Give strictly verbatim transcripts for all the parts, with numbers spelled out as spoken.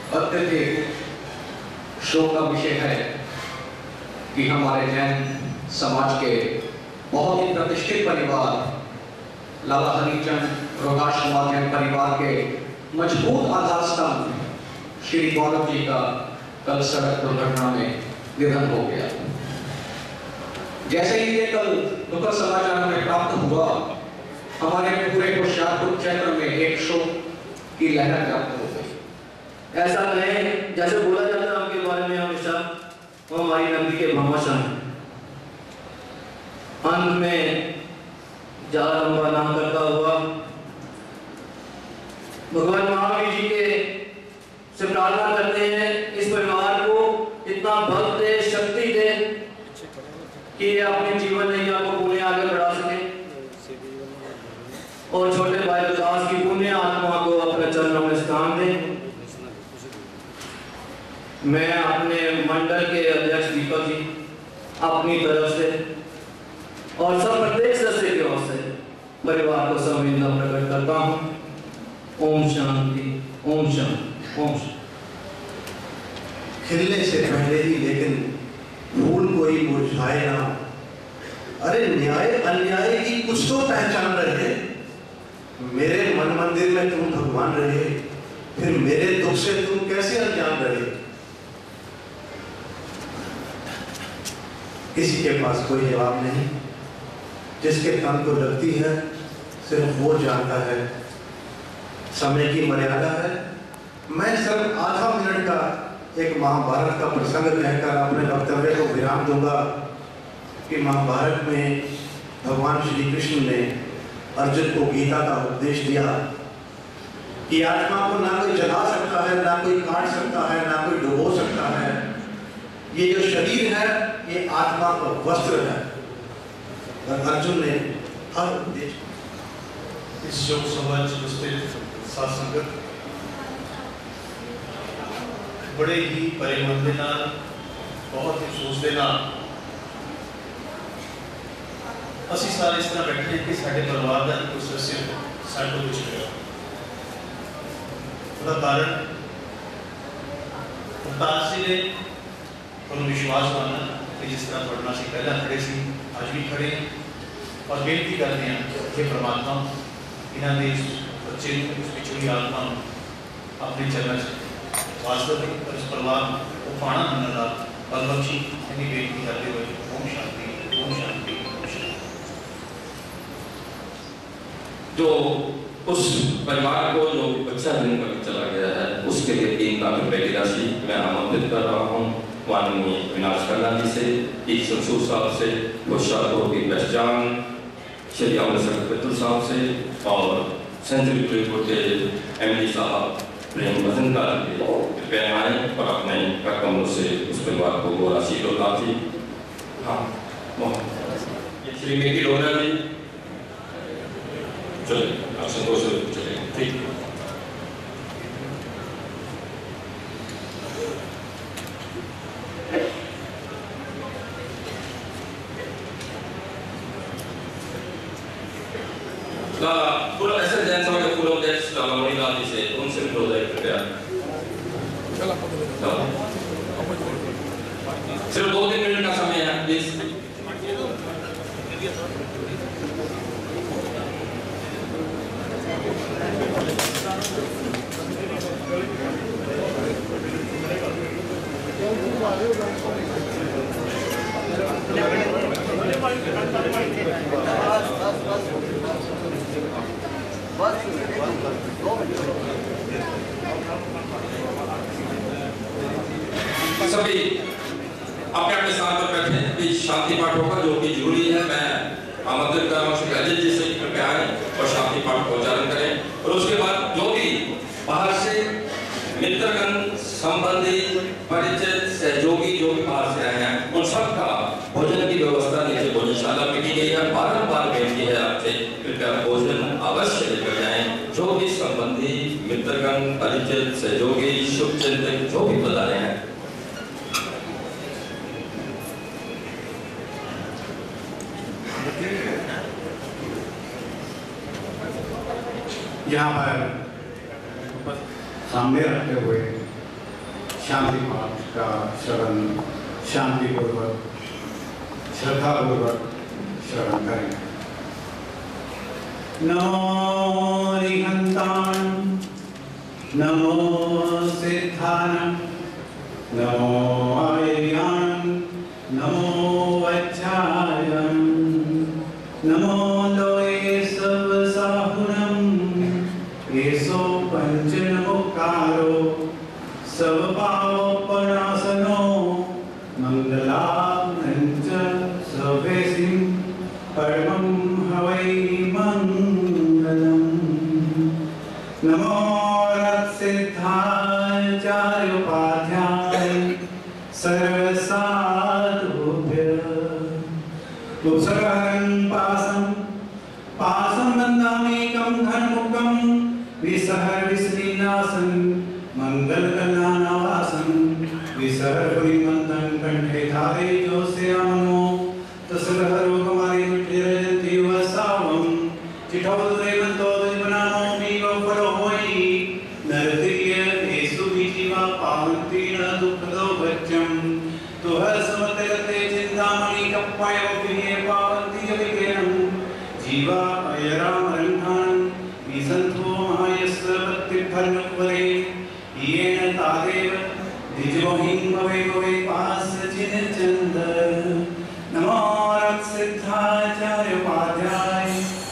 अत्यधिक शोक का विषय है कि हमारे जैन समाज के बहुत ही प्रतिष्ठित परिवार लाला हरिचंद प्रकाश कुमार जैन परिवार के मजबूत आधार स्तंभ श्री गौरव जी का कल सड़क दुर्घटना में निधन हो गया। जैसे ही ये कल दुखद समाचार हमें प्राप्त हुआ, हमारे पूरे होशियारपुर क्षेत्र में एक शोक की लहर व्याप्त हो गई। ऐसा नहीं जैसे बोला जाता है उनके बारे में हमेशा वो हमारी नंदी के भामाशाह हैं। अंत में ज्यादा लंबा नाम करता हुआ भगवान महावीर जी के से प्रार्थना करते हैं इस परिवार को इतना बल दे, शक्ति दे कि ये अपने जीवन नैया को पुण्य आगे बढ़ा सके और छोटे भाई विकास की पुण्य आत्मा को अपने चरणों में स्थान दे। मैं अपने मंडल के अध्यक्ष दीपक जी अपनी तरफ से और सब प्रत्येक सदस्य की ओर से परिवार को संवेदना प्रकट करता हूँ। ओम शांति, ओम शांति, ओम शांति। खिलने से पहले ही लेकिन फूल कोई मुरझाए ना। अरे न्याय अन्याय की कुछ तो पहचान रहे। मेरे मन मंदिर में तुम भगवान रहे, फिर मेरे दुख से तुम कैसे अनजान रहे। किसी के पास कोई जवाब नहीं। जिसके तन को लगती है सिर्फ वो जानता है। समय की मर्यादा है। मैं सिर्फ आधा मिनट का एक महाभारत का प्रसंग कहकर अपने वक्तव्य को विराम दूंगा कि महाभारत में भगवान श्री कृष्ण ने अर्जुन को गीता का उपदेश दिया कि आत्मा को ना कोई जला सकता है, ना कोई काट सकता है, ना कोई डुबो सकता है। ये जो शरीर है ये आत्मा का वस्त्र है। और अर्जुन ने हर उपदेश इस शोक समाज सात संगत बड़े ही परिमल के नाल बहुत ही सोच के नाल असी सारे इस तरह बैठे कि साढ़े परिवार का एक सदस्य साढ़े कुछ गया। उसका कारण अवतार जी ने थोड़ा विश्वास माना कि जिस तरह पढ़ना से पहले खड़े सी आज भी खड़े और बेनती करते हैं कि परमात्मा इन्होंने इस बच्चे इस पिछड़ी आत्मा अपने चरण वास्तविक और इस परिवार को पाना मन का बल बख्शी इन्हीं बेनती करते हुए ओम शांति, ओम शांति, ओम शांति। जो उस परिवार को जो बच्चा दिन का चला गया है उसके लिए तीन लाख रुपए की राशि मैं आमंत्रित कर रहा हूँ माननीय विनाश खन्ना जी से, ई शमसूर साहब से, होशियारपुर की पहचान श्री अमृतसर पितुल साहब से और सेंचुरी प्लेटफोर्ड के एम डी साहब प्रेम भजनकार के कृपया आए और अपने रकमों से उस परिवार को वो राशि लौटा थी। हाँ श्री मेरी रोना जी चले आप संतोष चले ठीक। पूरा ऐसे जैन समाज के पूर्व अध्यक्ष मणि लाल जी से उनसे भी हो जाए कृपया। सिर्फ दो तीन मिनट का समय है प्लीज। सभी अपने अपने स्थान पर बैठे कि शांति पाठ होगा जो कि जरूरी है। मैं आमंत्रित कर रहा हूँ श्री अजय जी से कृपया आए और शांति पाठ का उच्चारण करें और उसके बाद जो भी बाहर से मित्रगण संबंधी परिचित सहयोगी जो भी बाहर से आए हैं उन सबका भोजन की व्यवस्था नीचे भोजनशाला में की गई है। बारम्बार बेनती है आपसे कृपया भोजन अवश्य लेकर जाएं। जो भी संबंधी मित्रगण परिचित सहयोगी शुभचिंतक जो भी बता रहे हैं यहाँ पर सामने रखते हुए शांति पाठ का श्रवण शांतिपूर्वक श्रद्धापूर्वक श्रवण करें। नमो निहंताण नमो सिद्धानं नमो आर्याणं नमो वज्रायणं नमो लोये सर्वसाहुनं येसो पंचनमुकारो सर्वपावपनाशनो मंगलाग्नञ्च सर्वेसिं परमं हवै मंगलम्। नमो रत्सिद्धाचार्योपाध्याय सर्वसाधुभ्यः। उपसर्गहरं पासं पासं बन्धामेकं धनमुखं विसहर विसलीनासं मंगलकल्याणवासं विसहर पुरीमन्तं कंठे धारे जोस्यामो तस्लहरो कुमारी मिट्टिरजन्ति वसावं चिठोदरे मंतो दुजबनामो मीगो फलो होई नरतिय येसु विजीवा पावन्ति न दुःखदो बच्चम तुह समतलते चिंतामणि कप्पाय विहे पावन्ति यविकेरं जीवा अयरामरंधान विसंतो महायस्व भक्तिफलनुपरे येन तादेव द्विजोहिं भवे भवे पास चिन चंद। नमो रत्सिद्धाचार्योपाध्याय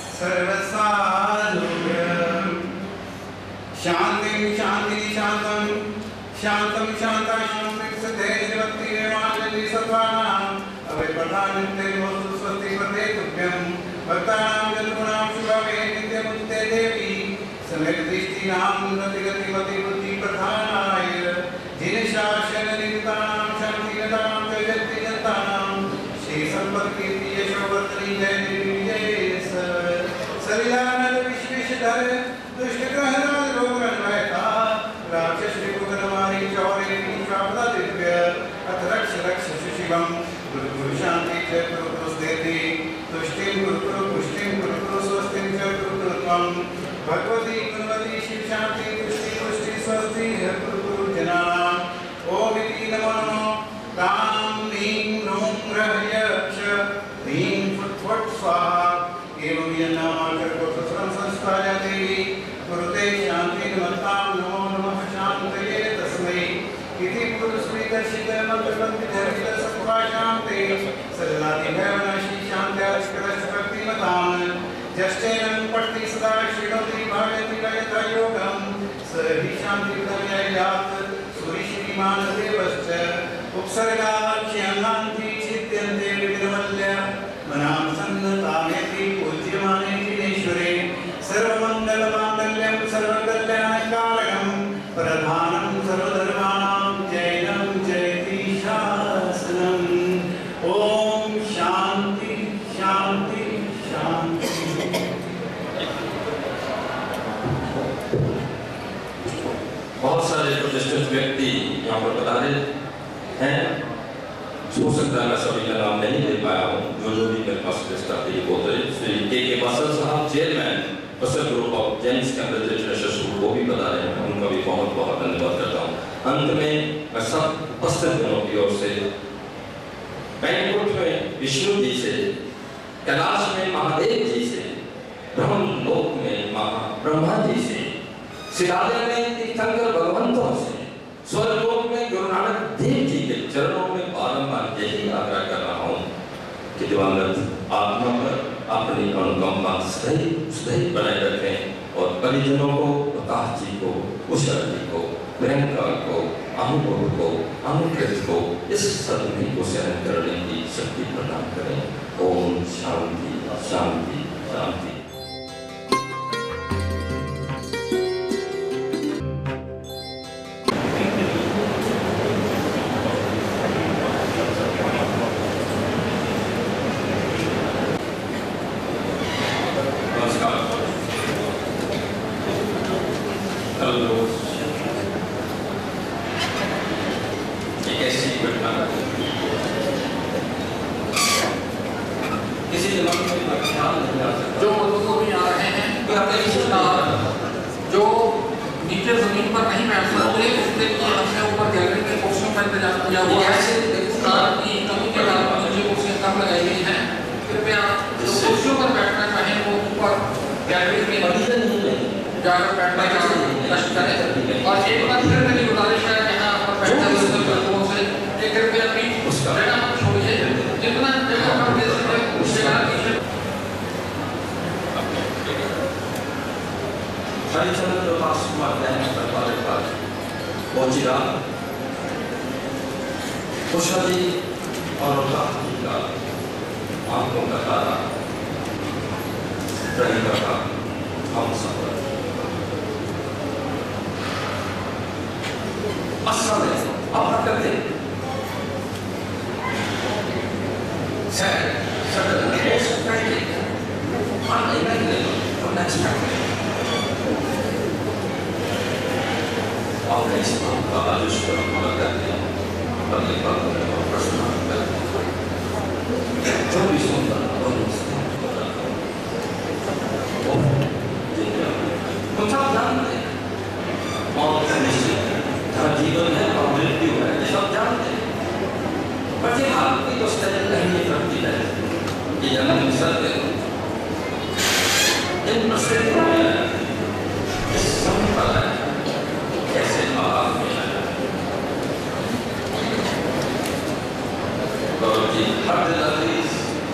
सर्वसाधुभ्यः। शांतिं शांति शांतं शांतं शांता शांतिं सदैव भक्तिर्माणि सत्त्वानां अवैप्रधानन्ते वस्तु स्वस्ति पते तुभ्यं भक्तानां जन्मनां शुभवे नित्यमुक्ते देवी समेत दृष्टीनां नतिगतिमति बुद्धि प्रधानाय जिन शासन निमित्तानां शान्तिगतानां जगति जनतानां श्री संपत्ति यशोवर्धनी जय जय सरिलानंद विश्वेशधर दुष्ट ग्रहराज रोगनवैता राक्षस रिपुगणमारी चौरे नीचापदा दिव्य अथ रक्ष रक्ष शिवं गुरु गुरु शांति च गुरु गुरुस्तेति तुष्टिं गुरु गुरु पुष्टिं गुरु गुरु स्वस्तिं च गुरु गुरु त्वं भगवती गुणवती शिव शांति तुष्टि पुष्टि स्वस्ति गुरु गुरु जनानां ओम इति नमो नमो तां ह्रीं नूं ग्रह्य क्ष ह्रीं फुट् फट् स्वाहा एवं यन्नामाचरकोत्सवं संस्थाया देवी कुरुते शान्तिर्मत्तां नमो नमः शान्तये तस्मै इति पुरुषविदर्शितमन्त्रपन्थिधर्मितसत्त्वाशान्ते सजनातिभयवनाशी शान्त्यास्करशक्तिमतां जष्टेनं पठति सदा शृणोति भावयति लयता योगं स हि शान्तिप्रदयात् सूरिश्रीमानदेवश्च उपसर्गाख्यान्ति चित्यन्ते विघ्नवल्य मनां सन्नतामेति पूज्यमाने जिनेश्वरे सर्वमङ्गलमाङ्गल्यं सर्वकल्याणकारणं प्रधानं सर्वधर्माणां जैनं जयति शासनम्। ओम शांति शांति शांति। बहुत सारे प्रतिष्ठित व्यक्ति यहाँ पर पधारे हैं। हो सकता है मैं सभी का नाम नहीं दे पाया हूँ, जो जो भी मेरे पास लिस्ट आती है वो तो श्री के के बसल साहब chairman Basal group of Gems Cambridge International School वो भी बता रहे हैं, उनका भी बहुत बहुत धन्यवाद करता हूँ। अंत में मैं सब उपस्थित जनों की ओर से बैंकुट में विष्णु जी से, कैलाश में महादेव जी से, ब्रह्मलोक में महा ब्रह्मा जी से, सिरादे में तीर्थंकर भगवंतों से, स्वर्गलोक में गुरु नानक देव जी के चरणों में बारंबार यही आग्रह कर रहा हूँ कि दिवंगत आत्मा पर अपनी अनुकंपा सदैव सदैव बनाए रखें और परिजनों को, प्रकाश जी को, उषा जी को, प्रियंका को, अनुभव को, अनुकृत को इस सदमे को सहन करने की शक्ति प्रदान करें। ओम शांति शांति शांति। जो बुजुर्ग भी आ रहे हैं जो नीचे जमीन पर नहीं बैठ सकते, इसके लिए हमने ऊपर गैलरी में बचा हुआ है, कार की कमी के कारण नीचे कुर्सियां कम लगाई गई हैं। कृपया जो कुर्सियों पर बैठना चाहें वो ऊपर गैलरी में जाकर बैठने का कष्ट करें। और एक बार फिर मेरी गुजारिश है यहाँ पर बैठने वाले लोगों से कि कृपया पीठ जगह मत छोड़िए, जितना जगह पर दे सके उस जगह कीजिए। Traditional lepas dan berbagai bojiran, posisi orang kita, angkong kata, dari kata, bangsa. Asalnya apa kerja? Saya sedang proses kerja, mana ini unexpected. Always about just about that, but the problem of personal that. Don't be so bad. Oh, मतलब जानते हैं, और कैसे हर जीवन है और मृत्यु है, ये सब जानते हैं। पर ये आपकी तो स्थिति नहीं करती है, ये जन्म सत्य, इन प्रश्नों में इस संपदा कैसे आप गौरव जी हर दिलातीस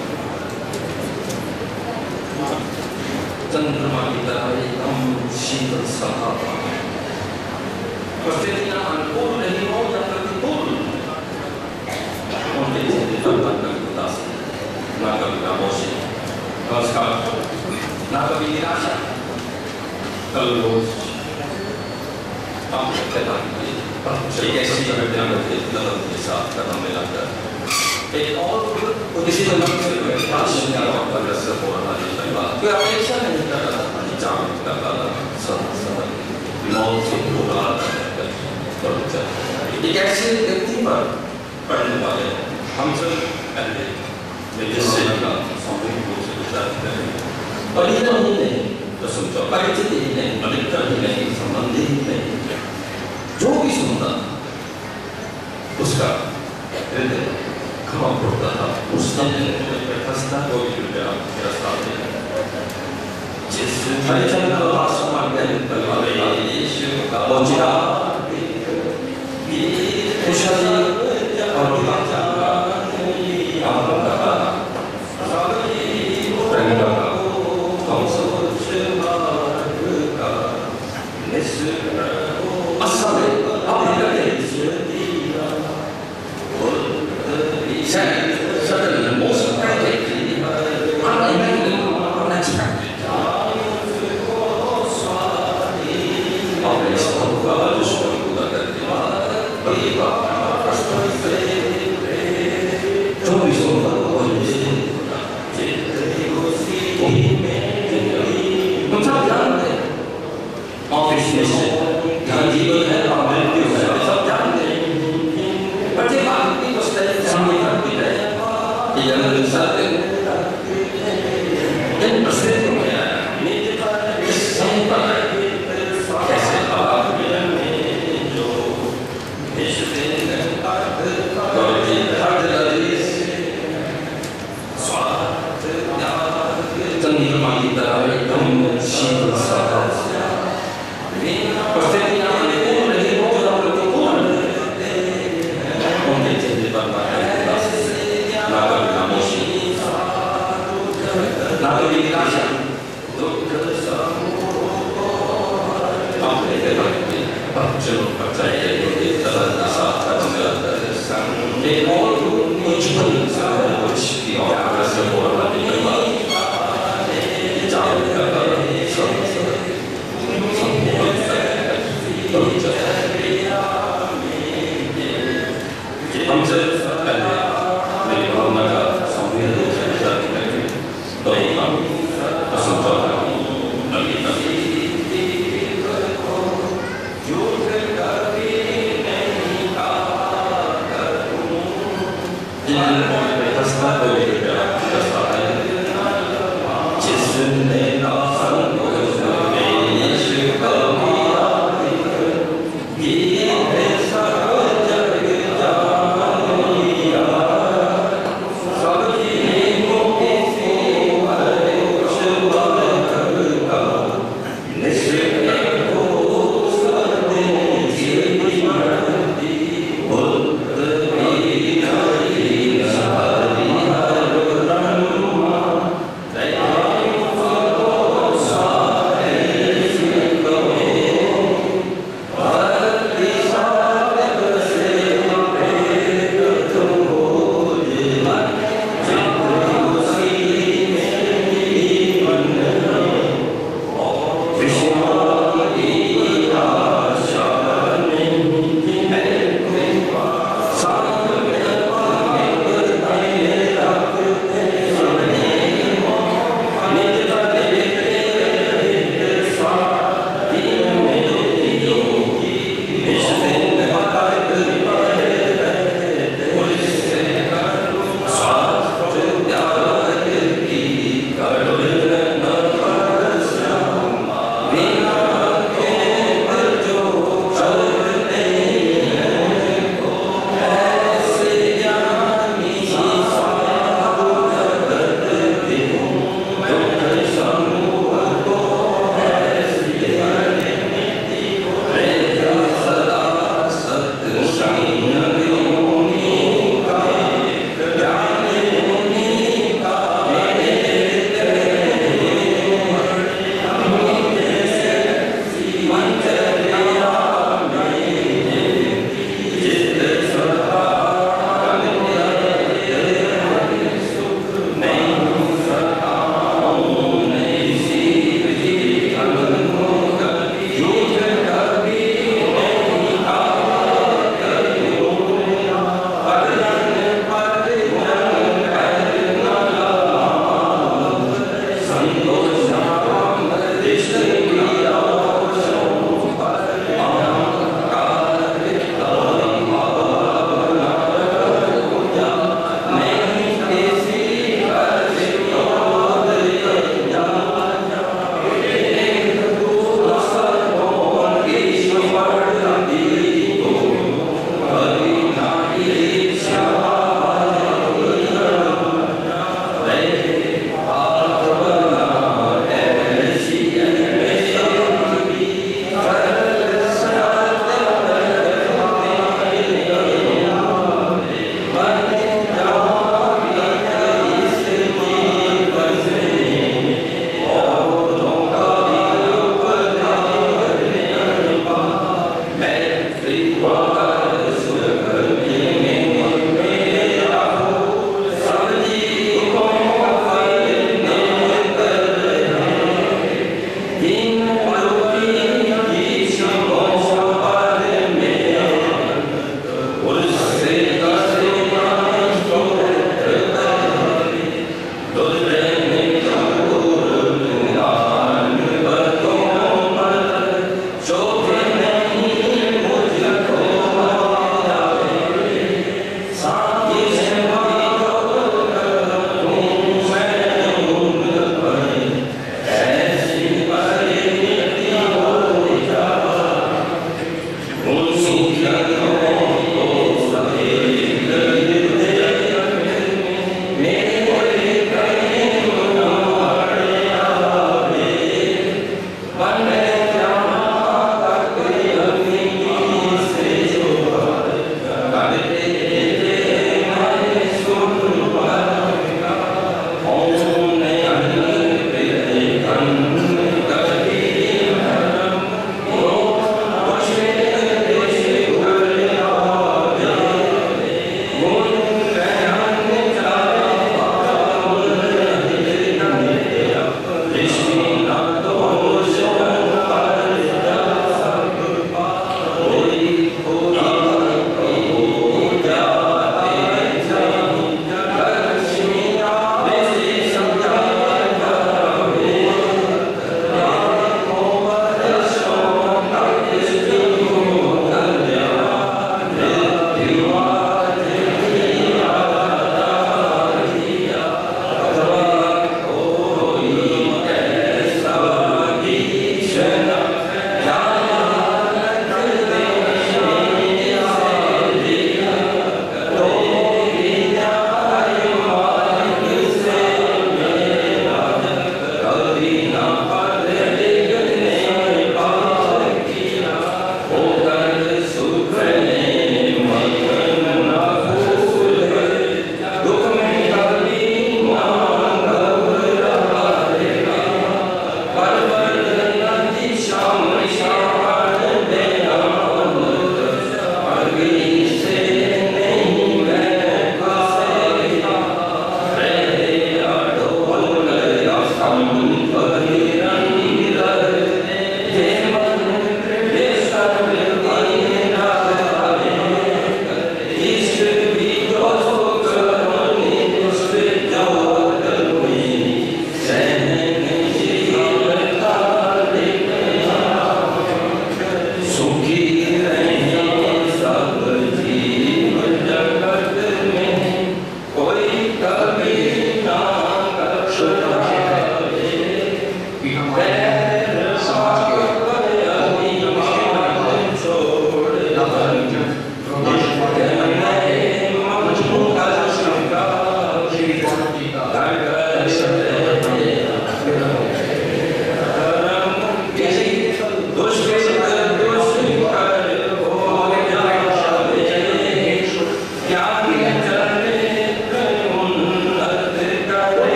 चंद्रमा की तरह एकदम शीतल सहारा परिस्थितियां अनुकूल नहीं हो या प्रतिकूल उनके चेहरे पर न कभी उदासी न कभी खामोशी नमस्कार न कभी निराशा कल रोज एक ऐसी घटना घटी दर्द के साथ कदम मिलाकर एक और किसी को नम से अग्रसर हो रहा है कोई अपेक्षा नहीं कर रहा था जान का काला सदा सदा मौत से पूरा एक ऐसे व्यक्ति पर पढ़ने वाले हम सब पहले जिससे सामूहिक रूप से विचार करें परिचित ही नहीं तो समझो परिचित ही नहीं अधिकतर ही नहीं संबंधी ही नहीं जो भी सुनता उसका हृदय खमा पड़ता था उसने फंसता को भी कृपया मेरा साथ देना जिस परिचय का आसमान में परिवार यीशु का बोझा खुशहाली और विकास का आपका का प्रेरणा का हम सब का असले अपने लगे Saya suddenly the most practically unimaginable, unexpected. Always spoke about the story that they believe Don't be so bad. मतलब जानते ऑफिस में से जहाँ जीवन है और मृत्यु है सब जानते पर जब आपकी तो समझ करती है कि जन्म सत्य इन प्रश्नों में इस संपदा कैसे आप जो गौरव जी हर दिलातीस स्वाद चंद्रमा की तरह एकदम शीतल सा परिस्थितियां अनुकूल नहीं हो या प्रतिकूल उनके चेहरे पर ना कभी खामोशी ना कभी निराशा अपने चलो बचाए तरह साथ कदम मिलाकर एक और कुछ कुछ की और अग्रसर हो रहा है जान का हम सिर्फ पहले मेरी भावना का सामूहिक रूप से विचार करेंगे तो हम असंतोष अभी तक Oh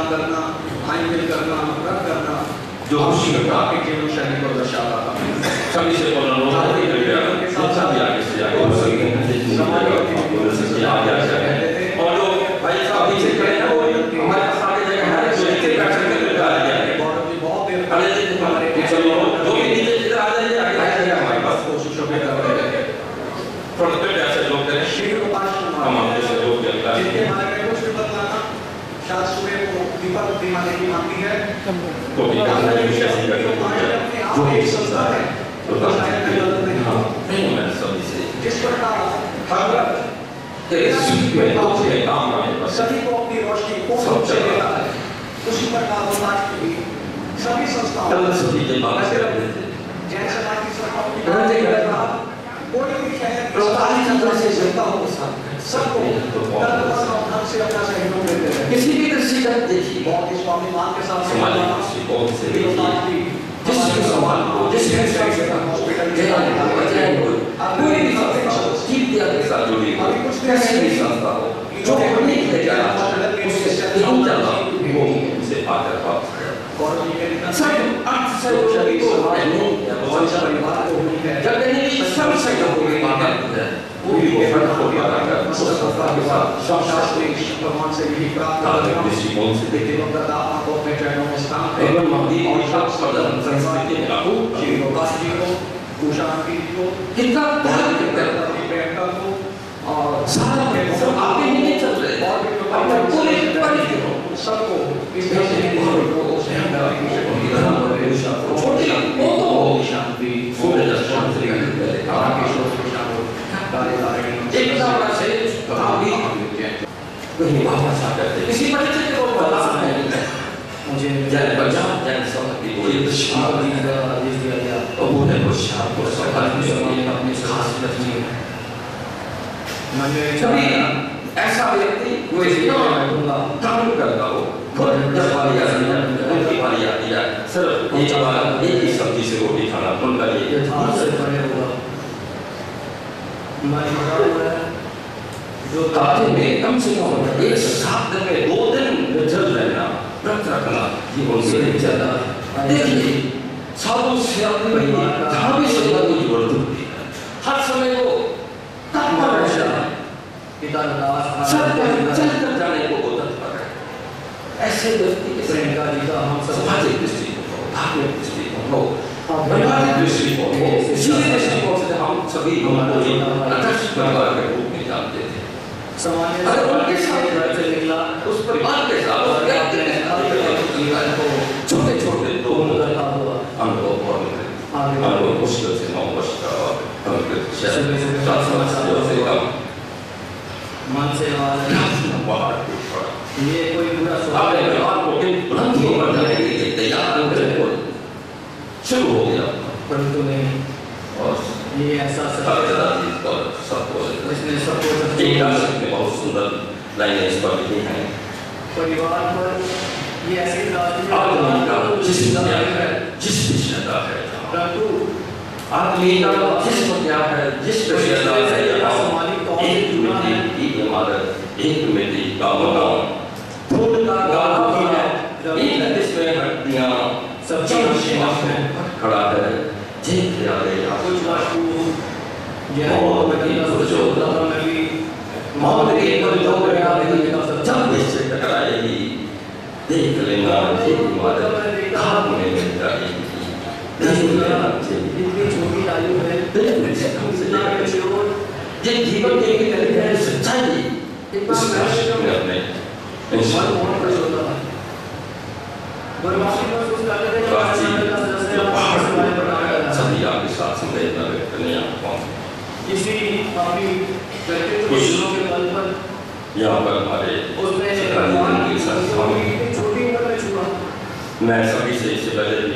करना, आईमेल करना, रद्द करना जो खुशी का आपके जीवन शैली को दर्शाता था। सभी से बोलना लोग आगे कर गया सब भी आगे से आगे हो सकते हैं जितनी जगह आपको मिल सकती है आगे आ जाए और जो भाई साहब पीछे खड़े हैं वो हमारे पास आगे जगह है जो नीचे बैठ सकते हैं आ जाए बहुत देर अरे हमारे चलो जो भी नीचे इधर आ जाइए आगे आ जाएगा हमारे पास कोशिशों में कर रहे हैं। थोड़ा देर ऐसे लोग करें श्री प्रकाश हम आपके सहयोग के अंदर जिनके बारे में कुछ भी बतलाना शायद सुबह को दीपक दिमाने की मानती है तो भी कहना है विशेष कर जो एक संस्था है तो हाँ नहीं मैं सभी से जिस प्रकार हर तेरे सुख में तो से काम आए बस सभी को अपनी रोशनी पूर्ण रूप से देता है उसी प्रकार वो आज भी सभी संस्थाओं कल सभी के बात से जैन समाज की संस्थाओं की रहते रहते कोई भी शहर रोजाना चंद्र से जनता हो सबको ढंग से अपना सहयोग देते हैं। किसी भी दृष्टिकोण देखिए बहुत ही स्वाभिमान के साथ समाज दृष्टिकोण से देखिए जिसके सवाल को जिसके हॉस्पिटल के कोई भी संस्था के साथ जुड़ी हो कैसी भी संस्था हो जो हमने किया जाए उससे नहीं चलना वो उसे आकर प्राप्त करें सब अर्थ से शरीर को नहीं परिवार को जब नहीं सब से जो कोई बात है वो भी वो फर्क हो गया है उस संस्था के साथ शास्त्री भगवान से भी प्राप्त ताकि दृष्टिकोण से देखें दिवंगत आत्मा को अपने चरणों में स्थान दें एवं महावीर और शास्त्र संस्कृति में लागू श्री प्रकाश जी को कुशांति जी को कितना त्याग करते हैं प्रियंका को और सारा सब आगे ही नहीं चल रहे और भी अपने पूरे परिवार को सबको इस देश के बहुत को छोटे वो तो शांति सूर्य दर्शन से आगे शोध शामिल कार्यदारी एक तरह से अभी कहीं वापस आ करते किसी परिचय को बता नहीं मुझे जन पंजाब जन समझ की कोई दृष्टिकोण का आदेश दिया गया और वो है वो शाम को सरकार ने अपनी खास रचनी कभी ऐसा व्यक्ति वो इतना काम करता हो जब वाली आती है उनकी वाली आती है सिर्फ एक बार एक ही सब्जी से रोटी खाना उनका ये जो काते में कम से कम एक सात दिन में दो दिन जल रहना व्रत रखना ये उनसे नहीं चलता देखिए साधु से अपनी जहाँ भी सेवा की जरूरत होती है हर समय को तत्पर रहना पिता चल कर जाने को होता है ऐसे व्यक्ति के प्रेमिका जी का हम सामाजिक दृष्टिकोण हो धार्मिक दृष्टिकोण हो परिवारिक दृष्टिकोण हो इसी दृष्टिकोण से हम सभी उनको एक आदर्श परिवार के रूप में जानते थे अगर उनके साथ घर से निकला उस परिवार के साथ छोटे छोटे दो अनुभव और अनुभव मुश्किल से नौ वर्ष का मन से बाहर ये कोई बुरा स्वभाव है आपको बुलंदियों पर जाने के लिए तैयार बिल्कुल शुरू हो गया परंतु नहीं और ये ऐसा सत्य और सबको इसने सबको एक राष्ट्र में बहुत सुंदर लाइनें इस पर लिखी हैं परिवार पर ये ऐसी आदमी का जिस क्या है जिस विषयता है परंतु आदमी का जिस क्या है जिस विषयता है एक मिट्टी की इमारत एक मिट्टी का मकान फूल का गाँव है एक जिसमें हड्डियाँ सब्जी में खड़ा है जीत यादें कुछ वास्तु मौत की सोचो मौत के पर जो जब इससे टकराएगी देख लेना ये इमारत खाक में मिल जाएगी देख लेना इतनी छोटी आयु है ये जीवन के लिए है सच्चाई उस राष्ट्र में अपने इंसान सभी आपके साथ संवेदना व्यक्त करने इसी कुछ यहाँ पर हमारे मैं सभी से इससे पहले भी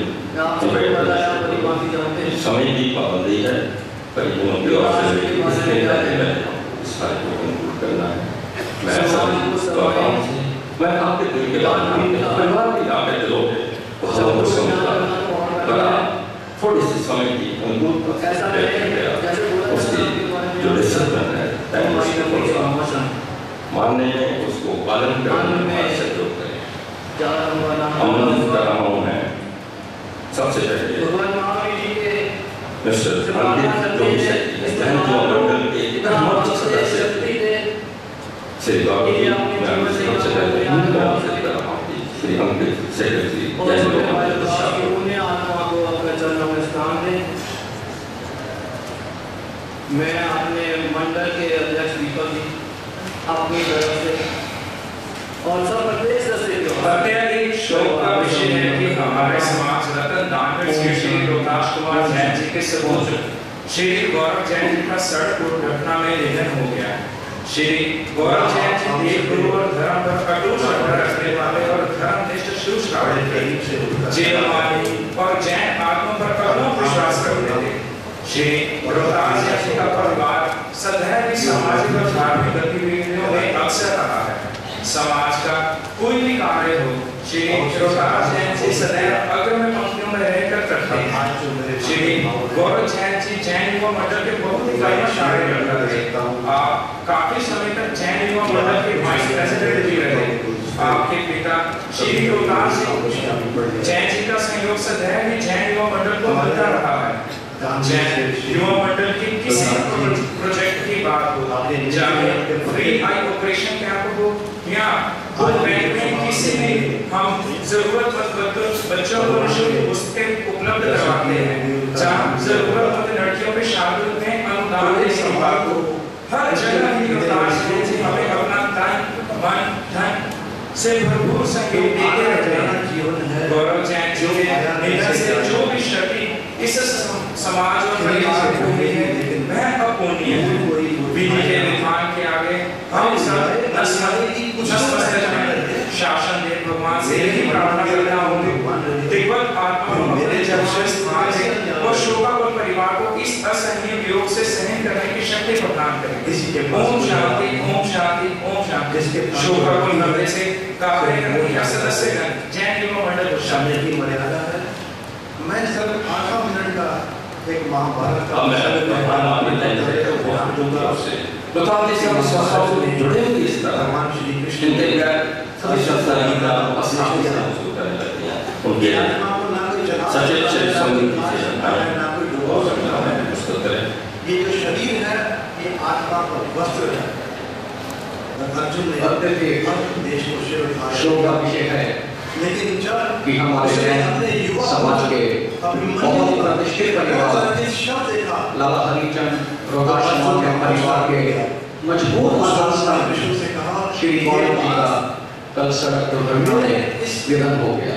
समय की पाबंदी है परिजनों की ओर से इस कार्य को कंक्लूड करना है मैं मैं आपके दिल के बात परिवार की आपके दिलों के बहुत कुछ समझता बड़ा थोड़ी सी समय की कंक्लूड उसकी जो डिसिप्लिन है मानने में उसको पालन करने में सहयोग करें आमंत्रित कर रहा हूँ मैं सबसे पहले भगवान महावीर जी के मिस्टर अंकित जो बहन जो मंडल के धर्मस्थ सदस्य श्री गौरव जी, मैं सबसे पहले आमंत्रित कर रहा हूँ श्री अंकित सेक्रेटरी जैन लोक मंडल शाह आत्मा को अपने चरणों में स्थान दें। मैं अपने मंडल के अध्यक्ष दीपक जी अपनी तरफ से और सब प्रत्येक सदस्य को अत्यधिक शोक का विषय है कि हमारे समाज रत्न दानव श्री श्री रोहतास कुमार जैन जी के सपूत्र श्री गौरव जैन जी का सड़क दुर्घटना में निधन हो गया है। श्री गौरव जैन जी देव गुरु और धर्म पर अटूट श्रद्धा रखने वाले और धर्मनिष्ठ शिव श्रावक थे, जीवनवाणी और जैन आत्मा पर अटूट विश्वास करते थे। श्री रोहतास जैन जी का परिवार सदैव ही सामाजिक और धार्मिक गतिविधियों में अक्सर रहा है। समाज का कोई भी कार्य हो, श्री रोहतास जैन जी सदैव अग्रणी पंक्तियों में रहकर करते हैं। श्री गौरव जैन जी जैन युवा मंडल के बहुत ही कार्यशाली करते थे। आप काफी समय तक जैन युवा मंडल के वाइस प्रेसिडेंट भी रहे। आपके पिता श्री रोहतास जैन जी का सहयोग सदैव ही जैन युवा मंडल को मिलता रहा है। जैन युवा मंडल के किसी प्रोजेक्ट की बात हो, चाहे फ्री आई ऑपरेशन कैंप हो या फुल बैंक में किसी भी हम जरूरतमंद बच्चों को निःशुल्क पुस्तकें उपलब्ध करवाते हैं, जहाँ जरूरतमंद लड़कियों पे शादी में अनुदान देने की बात हो, हर जगह ही रोहतास जैन जी हमें अपना तन मन धन से भरपूर सहयोग देते रहते हैं। गौरव जैन जी के निधन से जो भी क्षति इस समाज और परिवार को हुई है वह अपूर्णीय है। विधि के विधान के आगे हम सब नतमस्तक हैं। शासन दे भगवान से यही प्रार्थना करता हूँ, दिग्वत आत्मा अपने जबरदस्त स्थान से और शोकाकुल परिवार को इस असहनीय वियोग से सहन करने की शक्ति प्रदान करें। ओम शांति, ओम शांति, ओम शांति। शोकाकुल हृदय से कार्य करने का सदस्य जैन युवा मंडल शामिल की मर्यादा है। मैं सिर्फ आधा मिनट का एक महाभारत का बताते से संस्थाओं से जुड़े हुए इस तरह भगवान श्री कृष्ण इनके बगैर सभी शब्दारी का आसान से महसूस करने लगते हैं। उनके सचेत चरित्र संगीत से जनता है और जनता है प्रस्तुत करें। ये जो शरीर है ये आत्मा का वस्त्र है। अर्जुन ने अत्यधिक देश को शिव उठाया शोक का विषय है लेकिन जब कि हमारे जैन समाज के बहुत ही प्रतिष्ठित परिवार लाला हरिचंद रोहतास समाज के परिवार के मजबूत आधार से कहा श्री गौरव जी का कल सड़क दुर्घटना में निधन हो गया।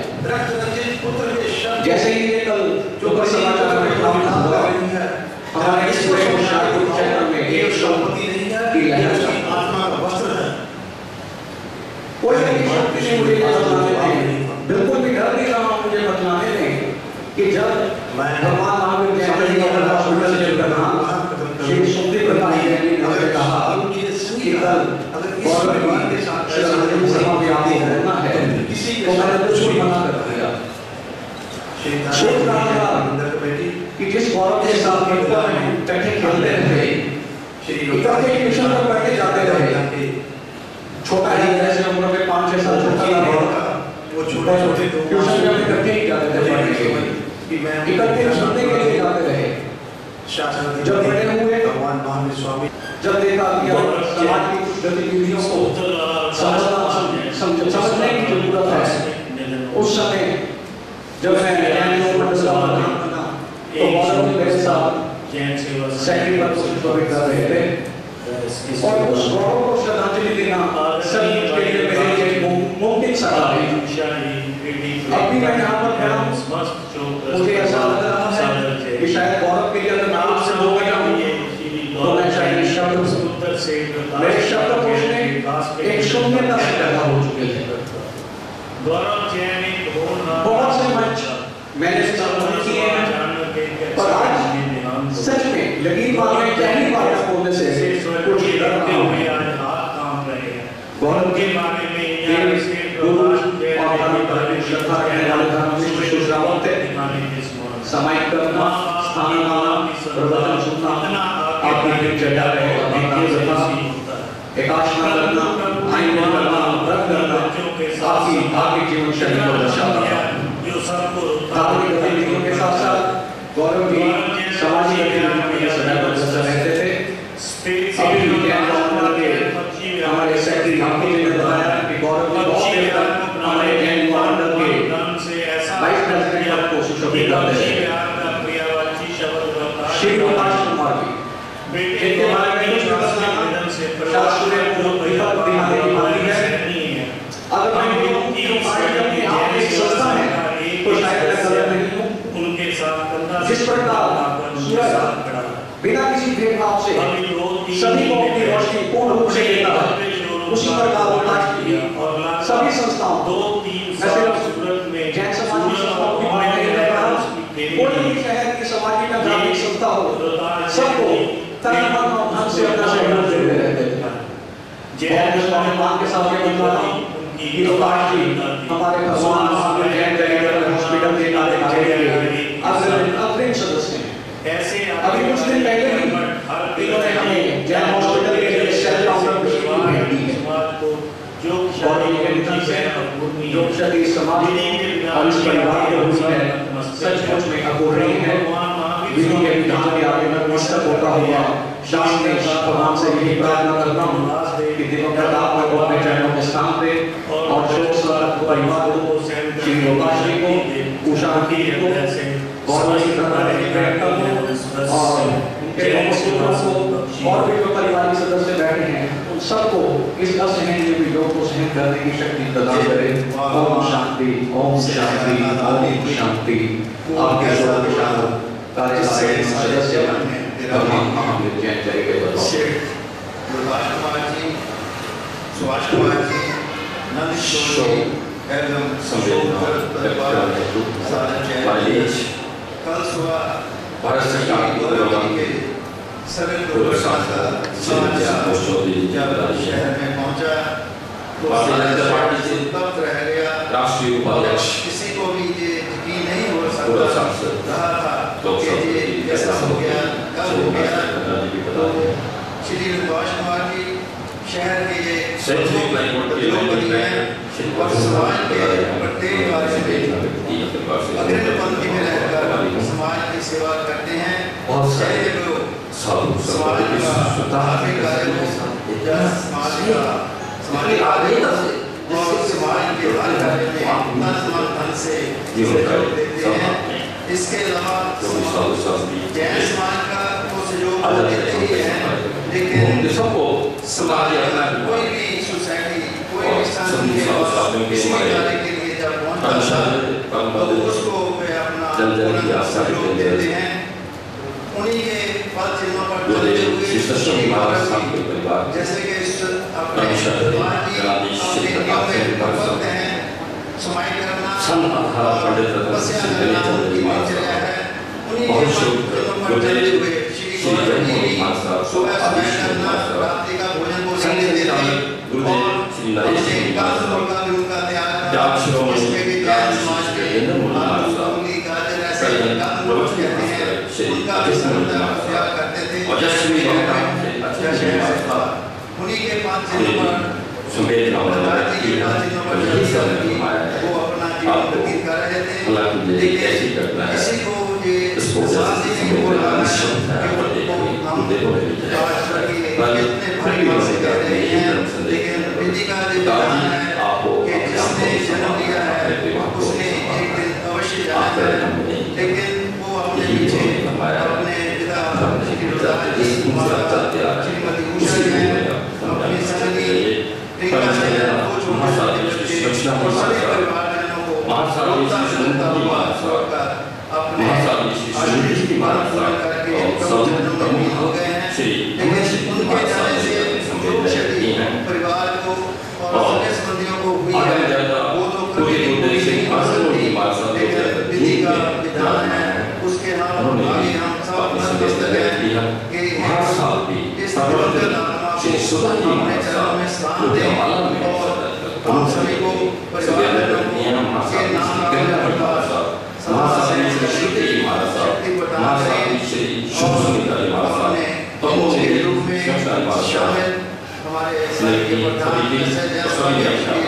जैसे ही ये कल जो पर समाचार में प्राप्त हुआ हमारे इस पूरे क्षेत्र में एक संपत्ति नहीं है कि लहर आत्मा का वस्त्र है। कोई भी शक्ति से मुझे बतलाने नहीं, बिल्कुल भी डर नहीं रहा मुझे बतलाने नहीं कि जब भगवान महावीर जयंती जी का हॉस्पिटल से प्रधान श्री सुखदेव प्रकाश जैन जी ने कहा कि कल गौरव के साथ सभा में आती होना है तो मैंने कुछ भी मना कर दिया। सोच रहा था कि जिस गौरव के साथ बैठे खेलते रहे, इकट्ठे ट्यूशन पर बैठे जाते रहे, छोटा ही जैसे उम्र में पाँच छह साल छोटा था वो छोटे छोटे ट्यूशन में इकट्ठे ही जाते थे पढ़ने के लिए, इकट्ठे सुनने के लिए जाते रहे। जब बड़े हुए भगवान महावीर स्वामी जब देखा कि समाज की कुछ गतिविधियों को समझने की जरूरत है, उस समय जब मैं जैन युवा मंडल का प्रधान बना तो गौरव जी मेरे साथ सेक्रेटरी पद को कर रहे थे और उस गौरव को श्रद्धांजलि देना सभी के लिए मेरे लिए मुमकिन सा है। अभी मैं यहाँ पर खड़ा हूँ, मुझे ऐसा लग रहा है कि शायद गौरव के लिए अगर मैं आपसे बोल रहा हूँ तो मैं शायद शब्द मेरे शब्द पूछने एक शून्यता से पैदा हो चुके हैं। बहुत से मंच मैंने संबोधित किए हैं पर आज सच में यकीन मानिए पहली बार बोलने से कुछ डर रहा हूँ। गौरव के बारे में गुरु और धार्मिक श्रद्धा रखने वाले धर्मनिष्ठ शिव श्रावक थे। समय करना, स्थान लाना, प्रवचन सुनना आपकी दिनचर्या में एकाशना करना, आइन करना, व्रत करना आपकी आपके जीवन शैली को दर्शाता था। धार्मिक गतिविधियों के साथ साथ गौरव भी सामाजिक गतिविधियों में सदैव व्यस्त रहते थे। अभी भी ज्ञान मंडल के हमारे सेक्रेटरी हाफिज ने बताया कि गौरव जी बहुत देर तक हमारे ज्ञान मंडल के वाइस प्रेसिडेंट पद को सुशोभित करते हैं। श्री प्रकाश कुमार जी जिनके बारे में कुछ बताना शास्त्रीय को विपद दिखाने की बात है। अगर मैं कहूं कि कार्यक्रम की आप एक संस्था है तो शायद मैं गलत नहीं हूं। उनके साथ जिस प्रकार सूरज बिना किसी भेदभाव से सभी को अपनी रोशनी पूर्ण रूप से देता है, उसी प्रकार प्रकाश की सभी संस्थाओं को मैं सिर्फ जैन समाज की संस्थाओं की बात नहीं कर रहा हूं। कोई भी शहर की समाजिक या धार्मिक संस्था हो, सबको तन मन और धन से अपना सहयोग देते रहते थे। जैन स्वाभिमान के साथ ये बताता हूं कि प्रकाश जी हमारे भगवान महावीर जैन मेडिकल हॉस्पिटल के कार्यकारी के अग्रिम सदस्य हैं। अभी कुछ दिन पहले ही इन्होंने हमें जैन हॉस्पिटल के लिए सेल काउंटर भेंट दी है। और इनके निधन से जो क्षति समाज और इस परिवार को हुई है सचमुच में अपूरणीय है। विधि के विधान के आगे में मस्तक होता हुआ शास्त्रीय भगवान से यही प्रार्थना करता हूँ कि दिवंगत आत्मा को अपने चरणों में स्थान दे और शोक संतप्त परिवार को, श्री गोपाल जी को, उषा जी को, गौरव जी को और उनके पुत्रों को और भी जो परिवार के सदस्य बैठे हैं उन सबको इस असहनीय वियोग को सहन करने की शक्ति प्रदान करे। ओम शांति, ओम शांति, ओम शांति। आपके सर्वशांत कार्यकारी सदस्य भगवान महावीर जैन जय के प्रकाश कुमार जी, सुभाष कुमार जी, नंद किशोर जी एवं संवेदना कल सुबह भारत सरकार की के सभी लोगों के साथ शहर में पहुंचा तो तब रह गया। राष्ट्रीय उपाध्यक्ष किसी को भी ये यकीन नहीं हो सकता रहा था कि ये कैसा हो गया, कब हो गया। तो श्री सुभाष कुमार जी शहर के ये लोकपति हैं और समाज के प्रत्येक कार्य में अग्रणी पंक्ति में रहकर समाज की सेवा करते हैं। चाहे वो समाज का धार्मिक कार्य हो या समाज का समाज कार्य और समाज के हर कार्य में तन मन धन से सहयोग देते हैं। इसके अलावा जैन समाज का तो सहयोग देते ही है, लेकिन समाज कोई भी सोसाइटी कोई भी संस्था किसी कार्य के लिए जब पहुंचता है तो उसको वे अपना सहयोग देते हैं। उन्हीं के पद चिन्हों पर चलते हुए जैसे कि अपने भगवान जी अपने नियम में भक्त हैं, समाई करना और तपस्या करना उनकी दिनचर्या है। उन्हीं के पद चिन्हों पर चलते हुए श्री गौरव जी सुबह समय करना, रात्रि का भोजन को नहीं देते थे और अपने कानूनों का भी उनका त्याग था, जिसमें भी जैन समाज के उंगली गाजर ऐसे कानून कहते हैं उनका भी त्याग करते थे। उन्हीं के पांच चिन्हों पर वो अपना जीवन व्यतीत कर रहे थे, लेकिन किसी को ये एहसास ही नहीं हो रहा कि उनको हम राष्ट्र के कितने भारी बात से कह रहे हैं। लेकिन विधि का जो विधान है कि जिसने जन्म लिया है उसने एक दिन अवश्य जाना है, लेकिन वो अपने पीछे अपने पिता श्रीमती उषा जी हैं, अपनी संगी प्रियंका जी हैं, वो छोटे छोटे बच्चे और सभी परिवारजनों को रोता सुनता हुआ छोड़कर अपने आशीष की बात पूरा करके प्रभु चरणों में लीन हो गए हैं। लेकिन उनके जाने से जो क्षति परिवार को और सगे संबंधियों को हुई है वो तो कभी नहीं पूरी नहीं हो सकती, लेकिन विधि का विधान है उसके हम आगे हम सब नतमस्तक हैं कि इस दिवंगत आत्मा को अपने चरणों में स्थान दें और हम सभी को परिवारजनों को के नाम का समाज से शक्ति प्रदान करें और अपने रूप में शामिल हमारे सभी सभी सभी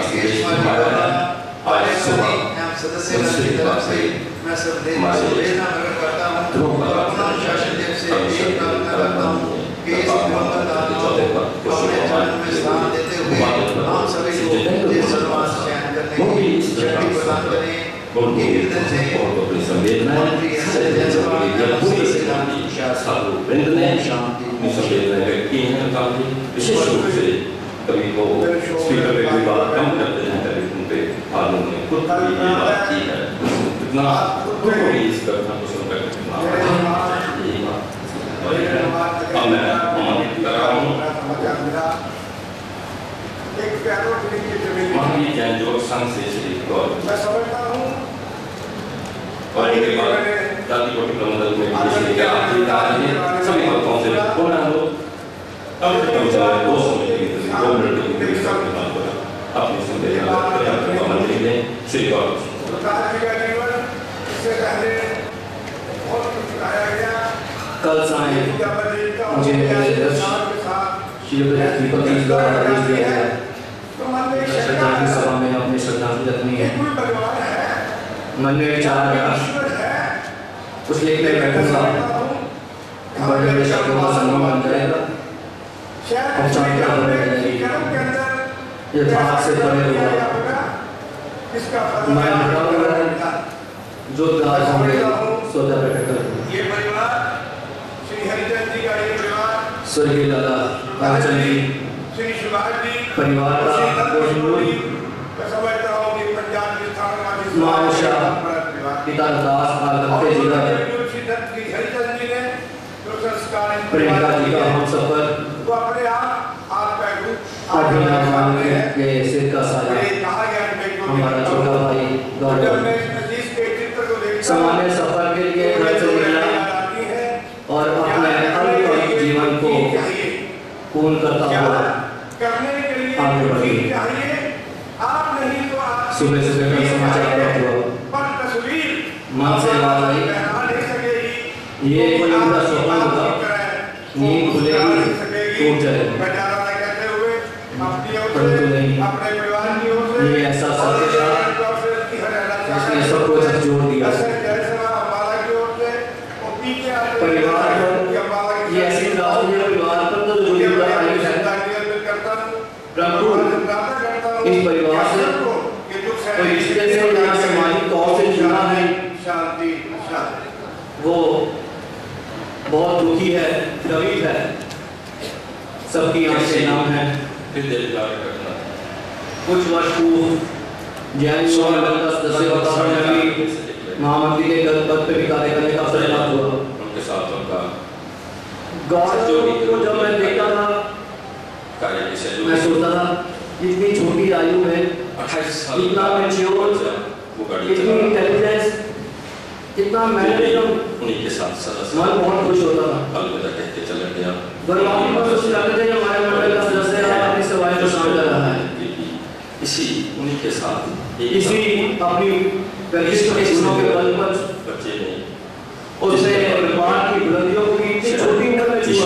आज सुबह मुझसे बात से हमारे ध्रुव चौथे पर अपनी संवेदनाएं संवेदनाएं व्यक्ति हैं काफी विशेष रूप से कभी वो स्पीकर पे कोई बात कम करते हैं कभी उन पे आलू ने खुद भी ये बात की है इतना खुद को भी इस घटना को सुनकर कितना यही बात अब मैं आमंत्रित कर रहा हूँ महावीर जैन योग संघ से श्री गौर और इनके बाद जाति कोटि प्रबंधक में श्री के आखिरी कार्य है सभी भक्तों से पूर्ण लो अब कम समय दो समय के लिए दो मिनट के लिए अपनी संदेशा मंत्री ने श्री गौर कल साय मुझे मेरे दर्श श्रीपति श्रीपति द्वारा आदेश दिया गया श्रद्धांजलि सभा में अपनी श्रद्धांजलि रखनी है। मन में विचार आया उस लेख में बैठूंगा बड़े बड़े शब्दों का संगम बन जाएगा औपचारिकता बन जाएगी यथार्थ से परे होगा मैं बताऊंगा जो दास होंगे सोचा प्रकट करूंगा। स्वर्गीय दादा कांचन जी परिवार का माशा पिता दास आगते जी का प्रियंका जी का हम सफर अभिनव के सिर का साया हमारा छोटा भाई गौरव सामान्य सफर के लिए घर से निकला और अपने अल्प जीवन को पूर्ण करता हुआ आगे बढ़ी। सुबह सुबह का समाचार प्राप्त हुआ मां से आवाज आई ये कोई बुरा स्वप्न होगा नींद खुलेगी टूट जाएगी परंतु नहीं ये ऐसा सत्य था जिसने सबको झकझोर दिया। परिवार पर ये ऐसी परिवार पर तो जो आई है प्रभु इस परिवार से कोई रिश्ते से या सामाजिक तौर से जुड़ा है वो बहुत दुखी है द्रवित है सबकी आंखें नाम है। कुछ वर्ष पूर्व जैन मंडल का सदस्य होता महामंत्री के पद पे भी कार्य करने का अवसर प्राप्त हुआ। उनके साथ उनका गौरव को जब मैं देखता था मैं सोचता था इतनी छोटी आयु में इतना मैच्योर इतनी इंटेलिजेंस इतना मैनरिज्म उन्हीं के साथ सदस्य मन बहुत खुश होता था। अलविदा कहते चले गया बर्बादी पर सोच लगता था हमारे मंडल का सदस्य अपनी सेवाएं को शामिल कर रहा है इसी उन्हीं के साथ इसी अपनी प्रतिष्ठा के गुणों के बल पर बच्चे नहीं उसने निर्माण की बुलंदियों को इतनी छोटी उम्र में छुआ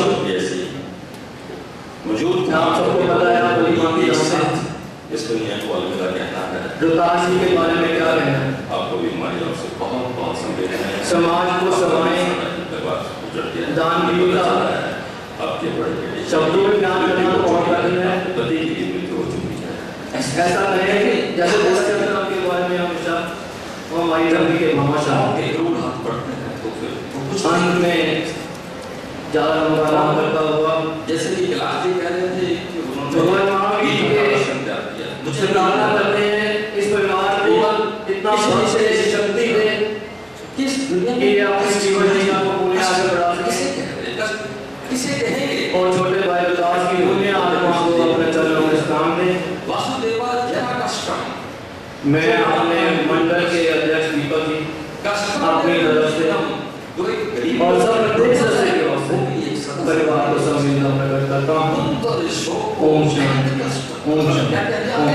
मौजूद आप सबको पता है आप बड़ी मांगी साथ इस दुनिया को अलविदा कहना है। प्रकाश जी के बारे में क्या कहना है आपको भी हमारी ओर से बहुत बहुत संवेदना है। समाज को सेवाएं दान भी का आपके बड़े बेटे शब्दों में ज्ञान करना बहुत कठिन है। पति की मृत्यु हो चुकी है ऐसा नहीं है कि जैसे बोला के बारे में हमेशा वो हमारी रवि के मामा साहब के रूल हाथ पड़ते हैं तो फिर कुछ अंत में ज्यादा लोगों का नाम करता हुआ जैसे कि इलाज भी कह रहे थे कि भगवान महावीर के मुझसे प्रार्थना करते हैं इस परिवार को इतना भरोसे शक्ति दे किस दुनिया में अपने जीवन जीना को पूरे आगे बढ़ा सके किसे कहेंगे और छोटे भाई दास की पुण्य आत्मा को अपने चरणों में स्थान दे। वासुदेवा जन कष्टम मैं अपने मंडल के अध्यक्ष दीपक जी अपनी तरफ से और सब प्रत्येक सदस्य की ओर से परिवार को संवेदना प्रकट करता हूँ। ओम शांति ओम शांति ओम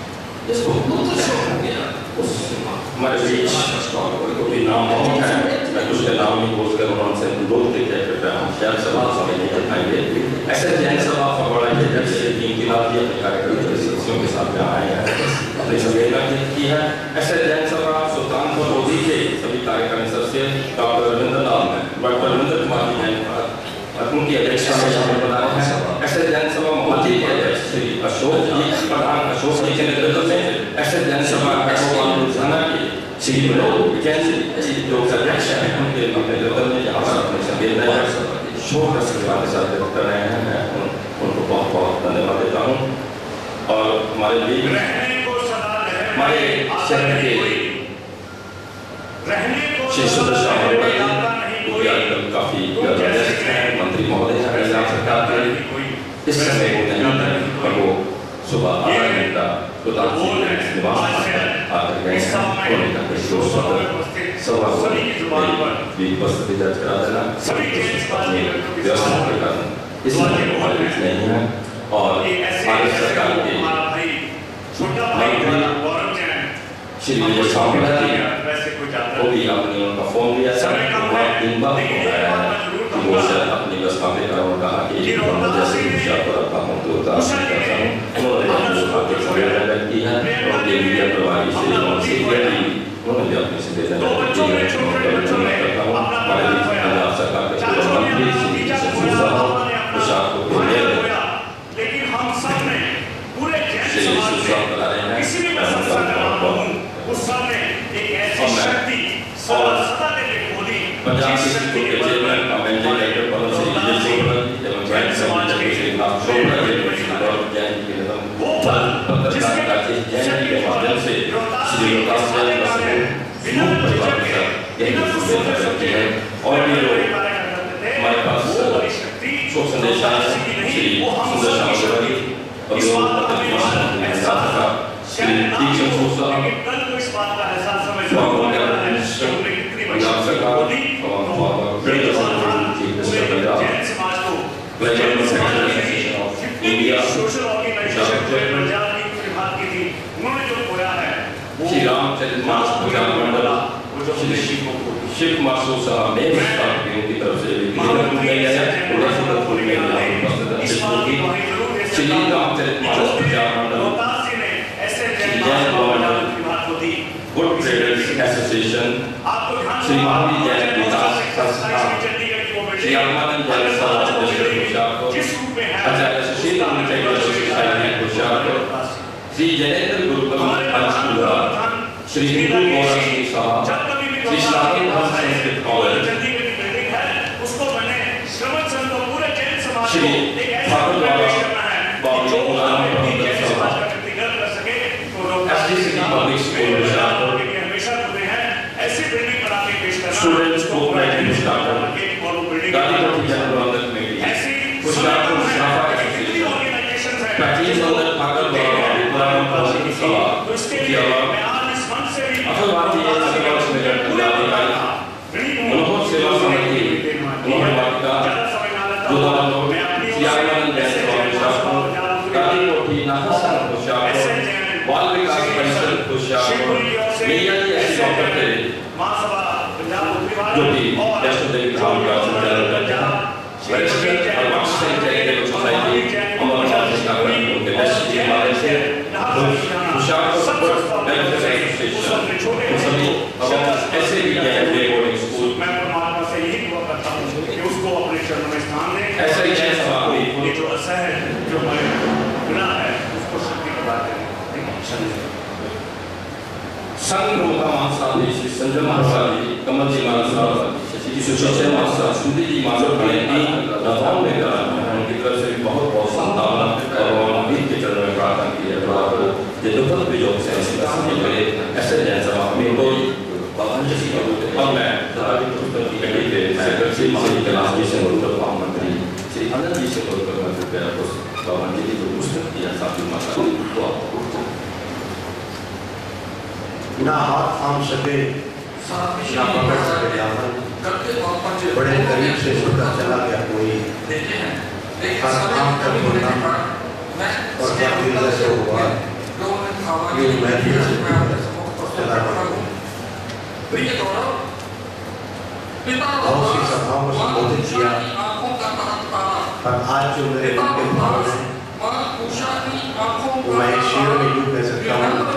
इसको हमारे बीच को भी नाम बहुत है मैं कुछ का नाम नहीं बोल कर उन्होंने अनुरोध किया कृपया हम शायद सवाल समय नहीं कर पाएंगे। ऐसे जैन सभा फगवाड़ा के अध्यक्ष इनकलाब जी अपने कार्यक्रम के सदस्यों के साथ में आए हैं, अपनी संवेदना व्यक्त की है। ऐसे जैन सभा सुल्तानपुर लोधी के सभी कार्यक्रम सदस्य डॉक्टर रविंद्र लाल डॉक्टर रविंद्र कुमार जी हैं उनकी अध्यक्षता में शामिल बनाए हैं। ऐसे जैन सभा मोदी के अध्यक्ष श्री अशोक जी प्रधान अशोक जी के नेतृत्व में ऐसे जैन सभा लुधियाना के श्री विनोद जैन जी जो अध्यक्ष हैं उनके नेतृत्व में यहाँ पर अपने संवेदना शोक के साथ व्यक्त कर रहे हैं। मैं उनको बहुत बहुत धन्यवाद देता हूँ। और हमारे लिए हमारे शहर के श्री सुदर्शन अरोड़ा जी आजकल काफी व्यस्त हैं, मंत्री महोदय हैं पंजाब सरकार के। इस समय वो नहीं है पर वो सुबह आधा घंटा प्रधानमंत्री निवास आकर गए हैं। उन्होंने कहा कि दो सभा की उपस्थिति दर्ज करा देना व्यवस्था के कारण इसलिए हमारे बीच नहीं है। और भारत सरकार के मंत्री श्री विजय सावंत जी वो भी आपने उनका फोन लिया था, दिन बाद कि वो अपनी व्यवस्था में कहा और कहा कि जैसे विषय पर अपना महत्व करता हूँ। उन्होंने आगे संवेदना व्यक्त की है और मीडिया प्रभारी से उन्होंने भी अपनी संवेदना व्यक्त की है। करता हूँ हमारे पंजाब सरकार के पूर्व मंत्री श्री प्रसाद को करा रहे हैं। पंजाब के chairman comment director Pawan Shri Vijay Chopra ji एवं जैन सेक्रेटरी श्री नाथ चोपड़ा जी और जैन के पत्रकार राजेश जैन के माध्यम से श्री प्रकाश जैन का समूह परिवार के साथ यही संवेदना करते हैं। और भी लोग हमारे पास शोक संदेश आए श्री सुदर्शन अरोड़ा जी उद्योग का श्री दीक्षित सोसा पंजाब सरकार इंडिया श्री रामचंद्र दास प्रचार मंडल शिव मासो साहब ने की तरफ से Shri Ramchandra Manas Prachar Mandal Good Traders Association Shri Mahavir Jain Vikas Sansthan Shri Atmanand Jain समाज आचार्य सुशील Shri Jayendra Gurukul Panchkula Shri Hindu Gaurav Sahab Shri Shahi Sanskrit College Shri Public School Students Cooperative Startup Gandhi General Committee Khushhal Munafa association पैंतीस अंदर भागल बाबा सभा के अलावा अखिल भारतीय सेवा सम्मेलन पंजाब इकाई उन्होंने सेवा समिति उन्होंने वाटिका जोधाबाद सियारानंद जैन स्वामी गांधी कोठी नाथासन खुशहाल बाल विकास परिषद खुशहाल मीडिया की ऐसी डॉक्टर थे जो कि वैष्णो देवी धाम का संचालन करते हैं। वरिष्ठ और वक्ष चैरिटेबल सोसाइटी अमरनाथ स्थापना उनके वैश्विक के माध्यम से खुशहाल सपोर्ट वेलफेयर एसोसिएशन सभी अब ऐसे भी जैन डे बोर्डिंग स्कूल मैं परमात्मा से यही दुआ करता हूं कि उसको अपने चरणों में स्थान दे। ऐसा ही जैन सभा हुई जो असह जो हमारे गुनाह है उसको शक्ति प्रदान करें। संघ रोका महासाधु श्री संजय महाराज जी कमल जी महाराज श्री सुचय महाराज सुंदर जी महाराज ने रथाओं में करा उनकी तरफ से भी बहुत बहुत संतावना और अमीर के चरण में प्रार्थना की है। ये दुखद विजोग से ऐसे करे ऐसे जैन सभा में कोई और मैं धार्मिक पुस्तक की कड़ी पे सेक्रेटरी श्री कैलाश जी से बोलकर पावन मंत्री श्री आनंद जी से बोलकर मैं कृपया पावन जी की जो पुस्तक किया साथी माता तो आपको ना हाथ थाम सके ना पकड़ सके जामन बड़े करीब से छूटा चला गया कोई हर काम कर बोलना और क्या दिल से हुआ ये मैं भी चला गया बहुत सी सभाओं को संबोधित किया, पर आज जो मेरे मन के भाव हैं वो मैं एक शेर में यूँ कह सकता हूँ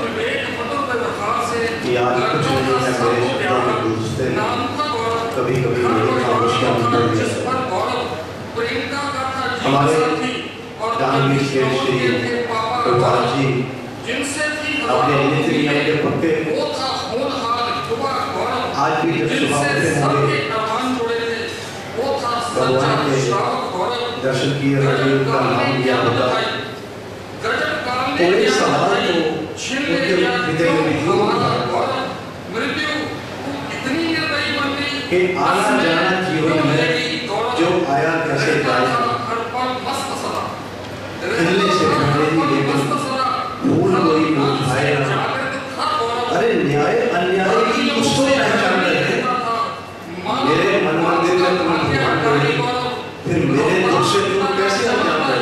कि आज कुछ नहीं है मेरे शब्दों में गूंजते, कभी कभी मेरी खामोशियाँ निकल गई। हमारे दानवीर शेर श्री प्रभात जी अपने नीति नियम के पक्के आज भी जब सुबह उठे होंगे भगवान के दर्शन किए होंगे, उनका नाम लिया होगा, तो एक सवाल तो उनके हृदय में भी होगा कि आना जाना जीवन में जो आया कैसे जाए, खिलने से पहले ही लेकिन फूल कोई मुरझाए ना। अरे न्याय अन्याय की कुछ तो पहचान रहे, मेरे मन मंदिर में तुम ध्यान रहे, फिर मेरे दुख से तुम कैसे अनजान रहे।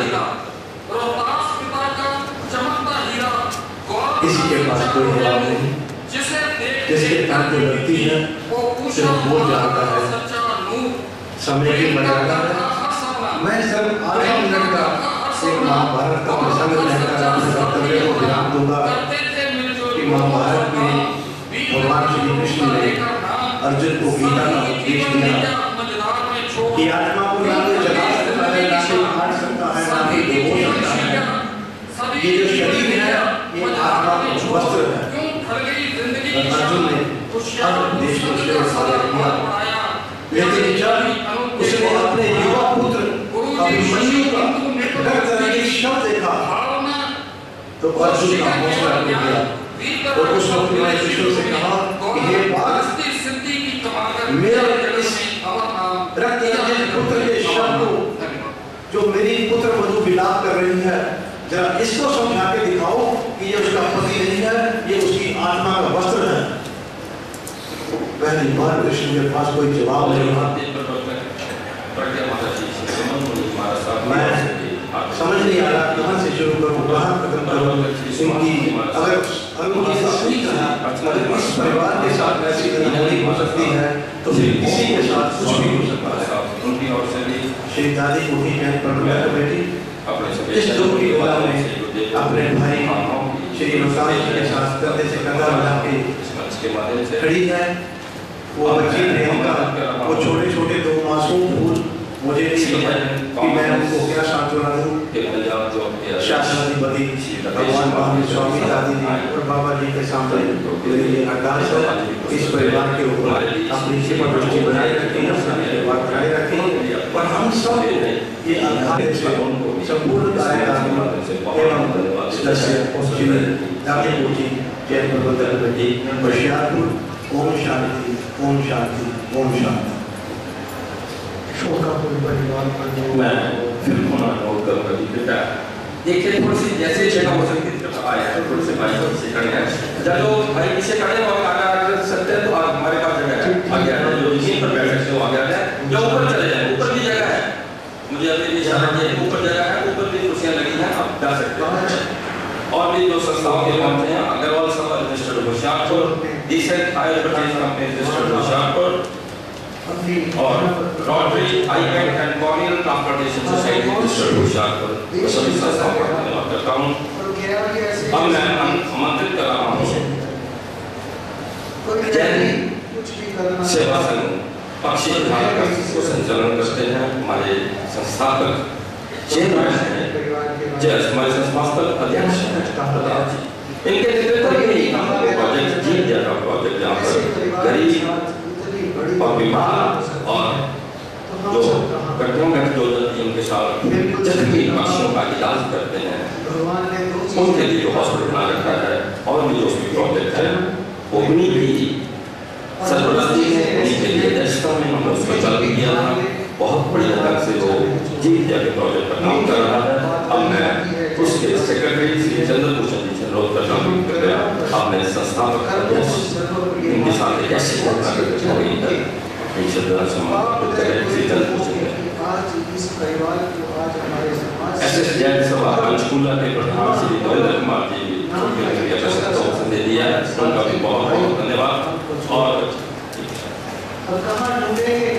किसी के पास कोई जवाब नहीं, जिसके कान को लगती है सिर्फ वो जानता है समय की मर्यादा है। मैं सिर्फ आधा मिनट का एक महाभारत का प्रसंग लेकर अपने वक्तव्य को ध्यान दूंगा कि महाभारत में भगवान श्री कृष्ण ने अर्जुन को गीता का उपदेश दिया कि आत्मा को ना तो जला सकता है, ना तो काट सकता है, ना ही डुबो सकता है। ये जो शरीर है ये आत्मा का वस्त्र है। अर्जुन ने हर उपदेश को शेर साझा किया, लेकिन जब उसने अपने युवा पुत्र अभिमन्यु का डर करके शब्द देखा तो अर्जुन का हौसला टूट गया और उस वक्त उन्होंने कृष्ण से कहा कि हे बात, मेरा इस रक्त रंजित पुत्र के शब्द को जो मेरी पुत्र वधू विलाप कर रही है, जरा इसको समझा के दिखाओ कि ये उसका पति नहीं है, ये उसकी आत्मा का वस्त्र है। पहली बार कृष्ण के पास कोई जवाब नहीं था। मैं समझ नहीं आ रहा कहाँ से शुरू करूँ, कहाँ खत्म करूँ। इनकी अगर उनकी सही तरह अगर इस परिवार के साथ ऐसी अनहोनी हो सकती है तो फिर किसी के साथ कुछ भी हो सकता है। श्री दादी कोठी में पर बेटी इस दुख की बेला में अपने भाई श्री अनुसार जी के साथ कंधे से कंधा मिला के खड़ी है। वो बच्ची प्रियंका, वो छोटे छोटे दो मासूम फूल, मुझे नहीं पता कि मैं उनको क्या सांत्वना दूं। शास्त्राधिपति भगवान महावीर स्वामी दादी जी और बाबा जी के सामने मेरी ये अरदास है, इस परिवार के ऊपर अपनी कृपा दृष्टि बनाए रखें, अपनी बात बनाए रखें और हम सब ये अघात से संपूर्ण कार्यक्रम एवं सदस्य श्री दादी कोठी जैन प्रबंधक कमेटी होशियारपुर। ओम शांति, ओम शांति, ओम शांति। शोकाकुल परिवार का मैं फिर होना नोट करूँगा कि बेटा देखिए थोड़ी सी जैसे जगह हो सकती है तो आया है थोड़ी सी भाई थोड़ी सी खड़े हैं जब लोग भाई पीछे खड़े हैं और आगे आगे सकते हैं तो आप हमारे पास जगह है आगे आगे जो जमीन पर बैठ सकते हो आगे आगे या ऊपर चले जाए, ऊपर भी जगह है, मुझे अभी भी इशारा किया ऊपर जगह है, ऊपर भी कुर्सियाँ लगी हैं, आप जा सकते हैं। और भी जो संस्थाओं के पहुँचे हैं Agarwal Sabha registered Hoshiarpur, decent higher education company registered Hoshiarpur और Rotary eye cat and corneal transplantation society registered Hoshiarpur सभी संस्थाओं का धन्यवाद करता हूँ। अब मैं आमंत्रित कर रहा हूँ जैन सेवा संघ पक्षी विभाग को संचालन करते हैं हमारे संस्थापक चेयरमैन हैं, जैसे हमारे संस्थापक अध्यक्ष हैं, इनके नेतृत्व में ही हमारे प्रोजेक्ट जीत गया का प्रोजेक्ट जहाँ पर गरीब और बीमार और जो घटनाओं में जो उनके साथ जख्मी पक्षियों का इलाज करते हैं उनके लिए जो हॉस्पिटल बना रखा है और भी जो प्रोजेक्ट है वो उन्हीं की सरबराही है, उन्हीं के लिए दशता में हमने उसको चालू किया था। बहुत बढ़िया ढंग से वो जीत गया के प्रोजेक्ट पर काम कर रहा है। अब मैं उसके सेक्रेटरी श्री चंद्रभूषण जी से अनुरोध करना कर गया, अब मैं संस्थापक अध्यक्ष इनके साथ एक ऐसी घटना घटित हो गई है एस एस जैन सभा पंचकूला के प्रधान श्री नरेंद्र कुमार जी दे दिया है, उनका भी बहुत बहुत धन्यवाद। और ढूंढेंगे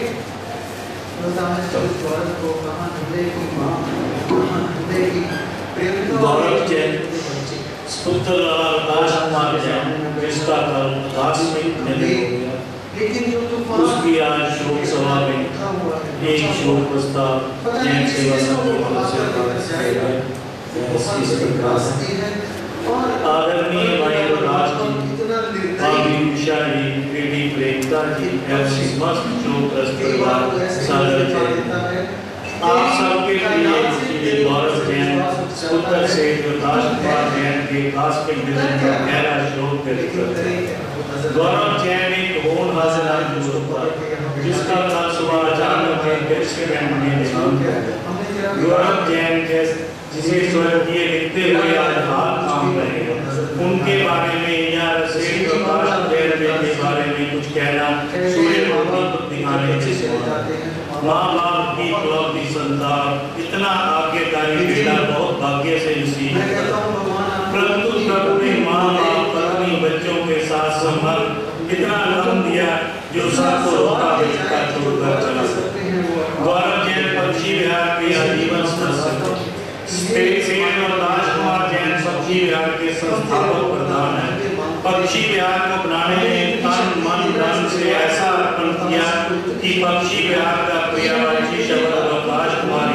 गौरव को, कहाँ ढूंढेगी माँ, कहाँ ढूंढेगी प्रेम। गौरव जैन पुत्र अवकाश कुमार जैन जिसका कल आकस्मिक निधन हो गया, लेकिन जो तूफान उसकी आज शोक सभा में एक शोक प्रस्ताव जैन सेवा संघ की ओर से आदरणीय भाई प्रकाश जी, भाभी उषा जी, बेटी प्रेमता जी एवं समस्त शोकग्रस्त परिवार सादर थे। आप सबके लिए श्री गौरव जैन पुत्र से प्रकाश कुमार जैन के आकस्मिक निधन का गहरा शोक व्यक्त करते हैं। गौरव जैन एक होनहार दोस्त था जिसका कल सुबह अचानक एक एक्सीडेंट में निधन हो गया। गौरव जैन जिसे स्वर्गीय लिखते हुए आज हाथ थाम रहे हैं, उनके बारे में या श्री प्रकाश जैन के बारे में कुछ कहना सूर्यमुखी को दिखाने जैसे माँ बाप की इकलौती संतान, इतना आज्ञाकारी बेटा बहुत भाग्य से नसीब है। परंतु प्रभु ने माँ बाप पत्नी बच्चों के साथ संबंध इतना कम दिया जो सबको रोका बेटा छोड़कर चला। गौरव जैन पक्षी विहार के आजीवन सदस्य राजकुमार जैन पक्षी विहार के संस्थापक प्रधान है। पक्षी विहार को बनाने में तन मन धन से ऐसा अर्पण किया कि पक्षी विहार का पर्यायवाची शब्द अवकाश कुमार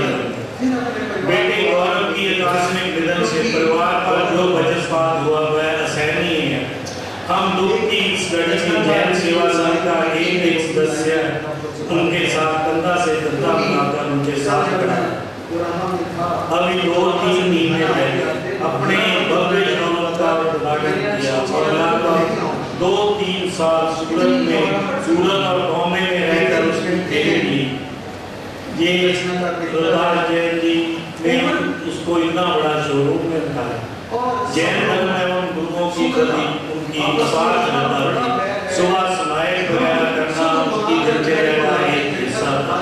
बेटे गौरव की आकस्मिक निधन से परिवार पर जो वज्रपात हुआ वह असहनीय है। हम दुख की इस घड़ी में जैन सेवा संघ का एक एक सदस्य उनके साथ कंधा से कंधा मिलाकर उनके साथ खड़ा है। अभी दो तीन महीने पहले अपने भव्य शौर्य का उद्घाटन किया और लगभग दो तीन साल सूरत में सूरत और बॉम्बे में रहकर उसने खेले ली। ये प्रकाश जैन जी ने उसको इतना बड़ा शोरूम में रखा है। जैन धर्म एवं गुरुओं की प्रति उनकी अपार श्रद्धा थी। सुबह समाएं वगैरह करना उनकी दिनचर्या का एक हिस्सा था।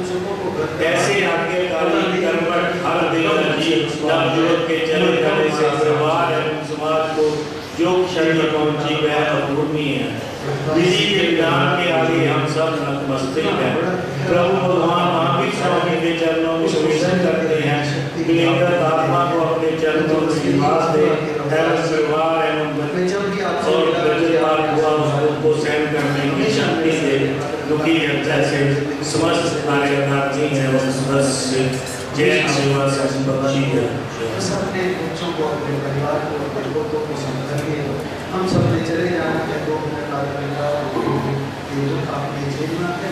ऐसे आज्ञाकारी कर्मठ हर दिन नवयुवक के चले जाने से परिवार एवं समाज को जो क्षति पहुंची वह अपूर्णीय है। विधि के विधान के आगे हम सब नतमस्तक हैं। प्रभु भगवान महावीर स्वामी के चरणों में निवेदन करते हैं कि निगत आत्मा को अपने चरणों में निवास दे एवं परिवार एवं और वज्रपात हुआ उसको सहन करने की शक्ति दे। दुखी हत्या से समस्त कार्यकर्ता एवं सदस्य जैन सेवा संघ पक्षी है। सबने बच्चों को अपने परिवार को अपने लोगों को समझाइए। हम सब ने चले जाना है दो मिनट आपने जीना है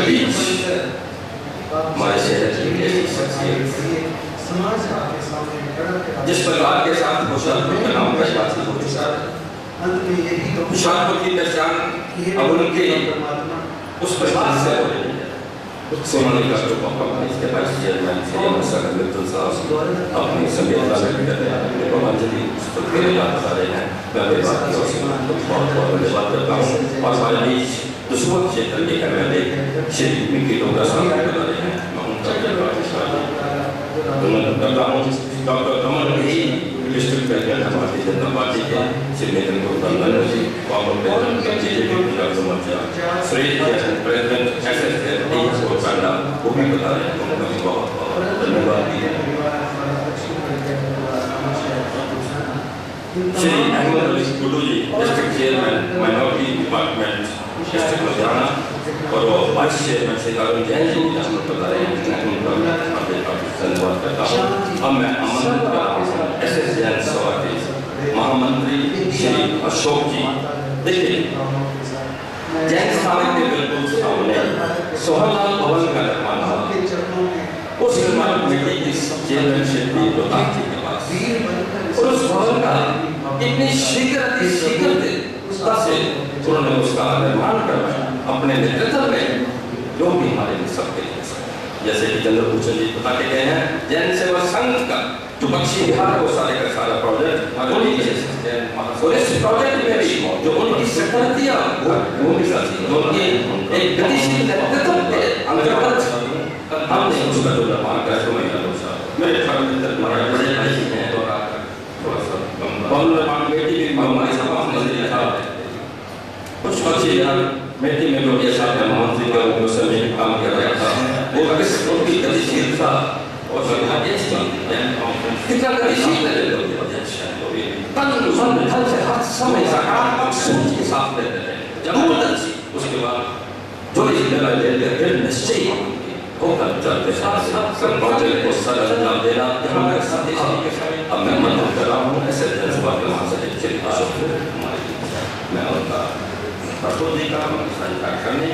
हमारे शहर की समाज आपके सामने जिस परिवार के साथ होशियारपुर का नाम पहचान होती है। अंत में यही तो होशियारपुर की पहचान अब उनके उस परिवार से हो रही है। सोनाली का ग्रुप ऑफ कंपनीज के वाइस चेयरमैन श्री मुस्तफा मित्तल साहब अपनी संवेदना व्यक्त कर रहे हैं। अपने पवनजली पुस्तक के लिए बता रहे हैं। मैं अपनी बात की ओर से बहुत बहुत धन्यवाद करता हूँ और हमारे बीच दुश्मन क्षेत्र के एमएलए श्री मिकी डोगरा साहब बता रहे हैं। मैं उनका धन्यवाद करता हूँ। डॉक्टर कमल भी डिस्ट्रिक्ट प्रेसिडेंट भारतीय जनता पार्टी के Shri Nitin Gautam ji, former president BJP doctor Morcha Shri president SS Kotanda वो भी बता रहे हैं। उनका भी बहुत बहुत धन्यवाद। Shri Ahmad Ali Guddu ji district chairman minority department district Ludhiana और वो वाइस चेयरमैन श्री अरुण जैन जी भी बता रहे हैं। उनका धन्यवाद करता हूँ। अब मैं आमंत्रित करता हूँ एस एस जैन सभा के महामंत्री श्री अशोक जी। देखिए जैन स्थान के बिल्कुल सामने सोहनलाल भवन का निर्माण हुआ। उस निर्माण कमेटी की चेयरमैनशिप भी प्रकाश जी के पास और उस भवन का इतनी शीघ्र अति शीघ्र से उन्होंने उसका निर्माण करवाया अपने नेतृत्व में जो भी हमारे सबके लिए जैसे कि चंद्रभूषण जी बता के गए हैं। जैन सेवा संघ का जो पक्षी विहार वो सारे का सारा प्रोजेक्ट और इस प्रोजेक्ट में भी जो उनकी सक्रियता भूमिका थी, उनकी एक गतिशील नेतृत्व के अंतर्गत हमने उसका जो निर्माण किया तो मेरे ख्याल में हमारे बड़े भाई हैं थोड़ा सा भवन निर्माण कमेटी भी हमारे समाज में लिखा कुछ पक्षी विहार मेटी में जो जैसा प्रधानमंत्री के रूप में समय काम कर रहा था वो किस उनकी गतिशीलता और कितना गतिशील है तन मन धन से हर समय सकारात्मक सोच के साथ रहते हैं दूरदर्शी। उसके बाद जो जिम्मेदारी लेते हैं फिर निश्चय होकर चलते हैं प्रोजेक्ट को सर अंजाम देना यहाँ तक साथी अब मैं मन कर रहा हूँ ऐसे जज्बा के वहाँ से चित अशोक मैं उनका प्रस्तुति का करने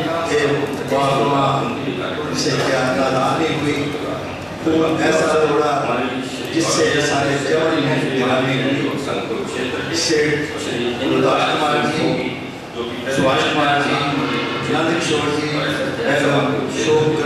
का से क्या नादानी हुई ऐसा थोड़ा जिससे सारे जवान इससे गुरदास कुमार जी, सुभाष कुमार जी, नंद किशोर जी एवं शोक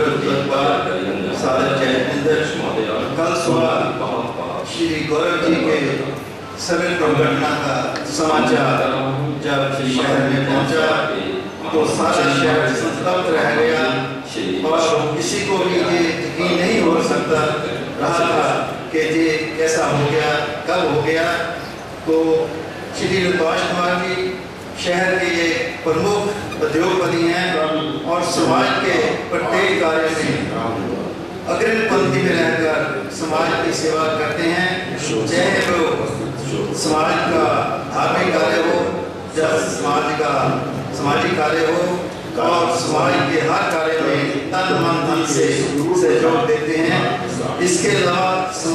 सादर जयेंद्र कल सुबह श्री गौरव जी के सड़क दुर्घटना का समाचार जब शहर में पहुंचा तो सारा शहर संतप्त रह गया और किसी को भी ये यकीन नहीं हो सकता रहा था कि ये कैसा हो गया, कब हो गया। तो श्री गुरदास कुमार जी शहर के ये प्रमुख उद्योगपति हैं और समाज के प्रत्येक कार्य में अग्रिम पंक्ति में रहकर समाज की सेवा करते हैं, चाहे वो समाज का धार्मिक कार्य हो या समाज का सामाजिक कार्य हो और समाज के हर कार्य में तन मन धन से सहयोग देते हैं। इसके अलावा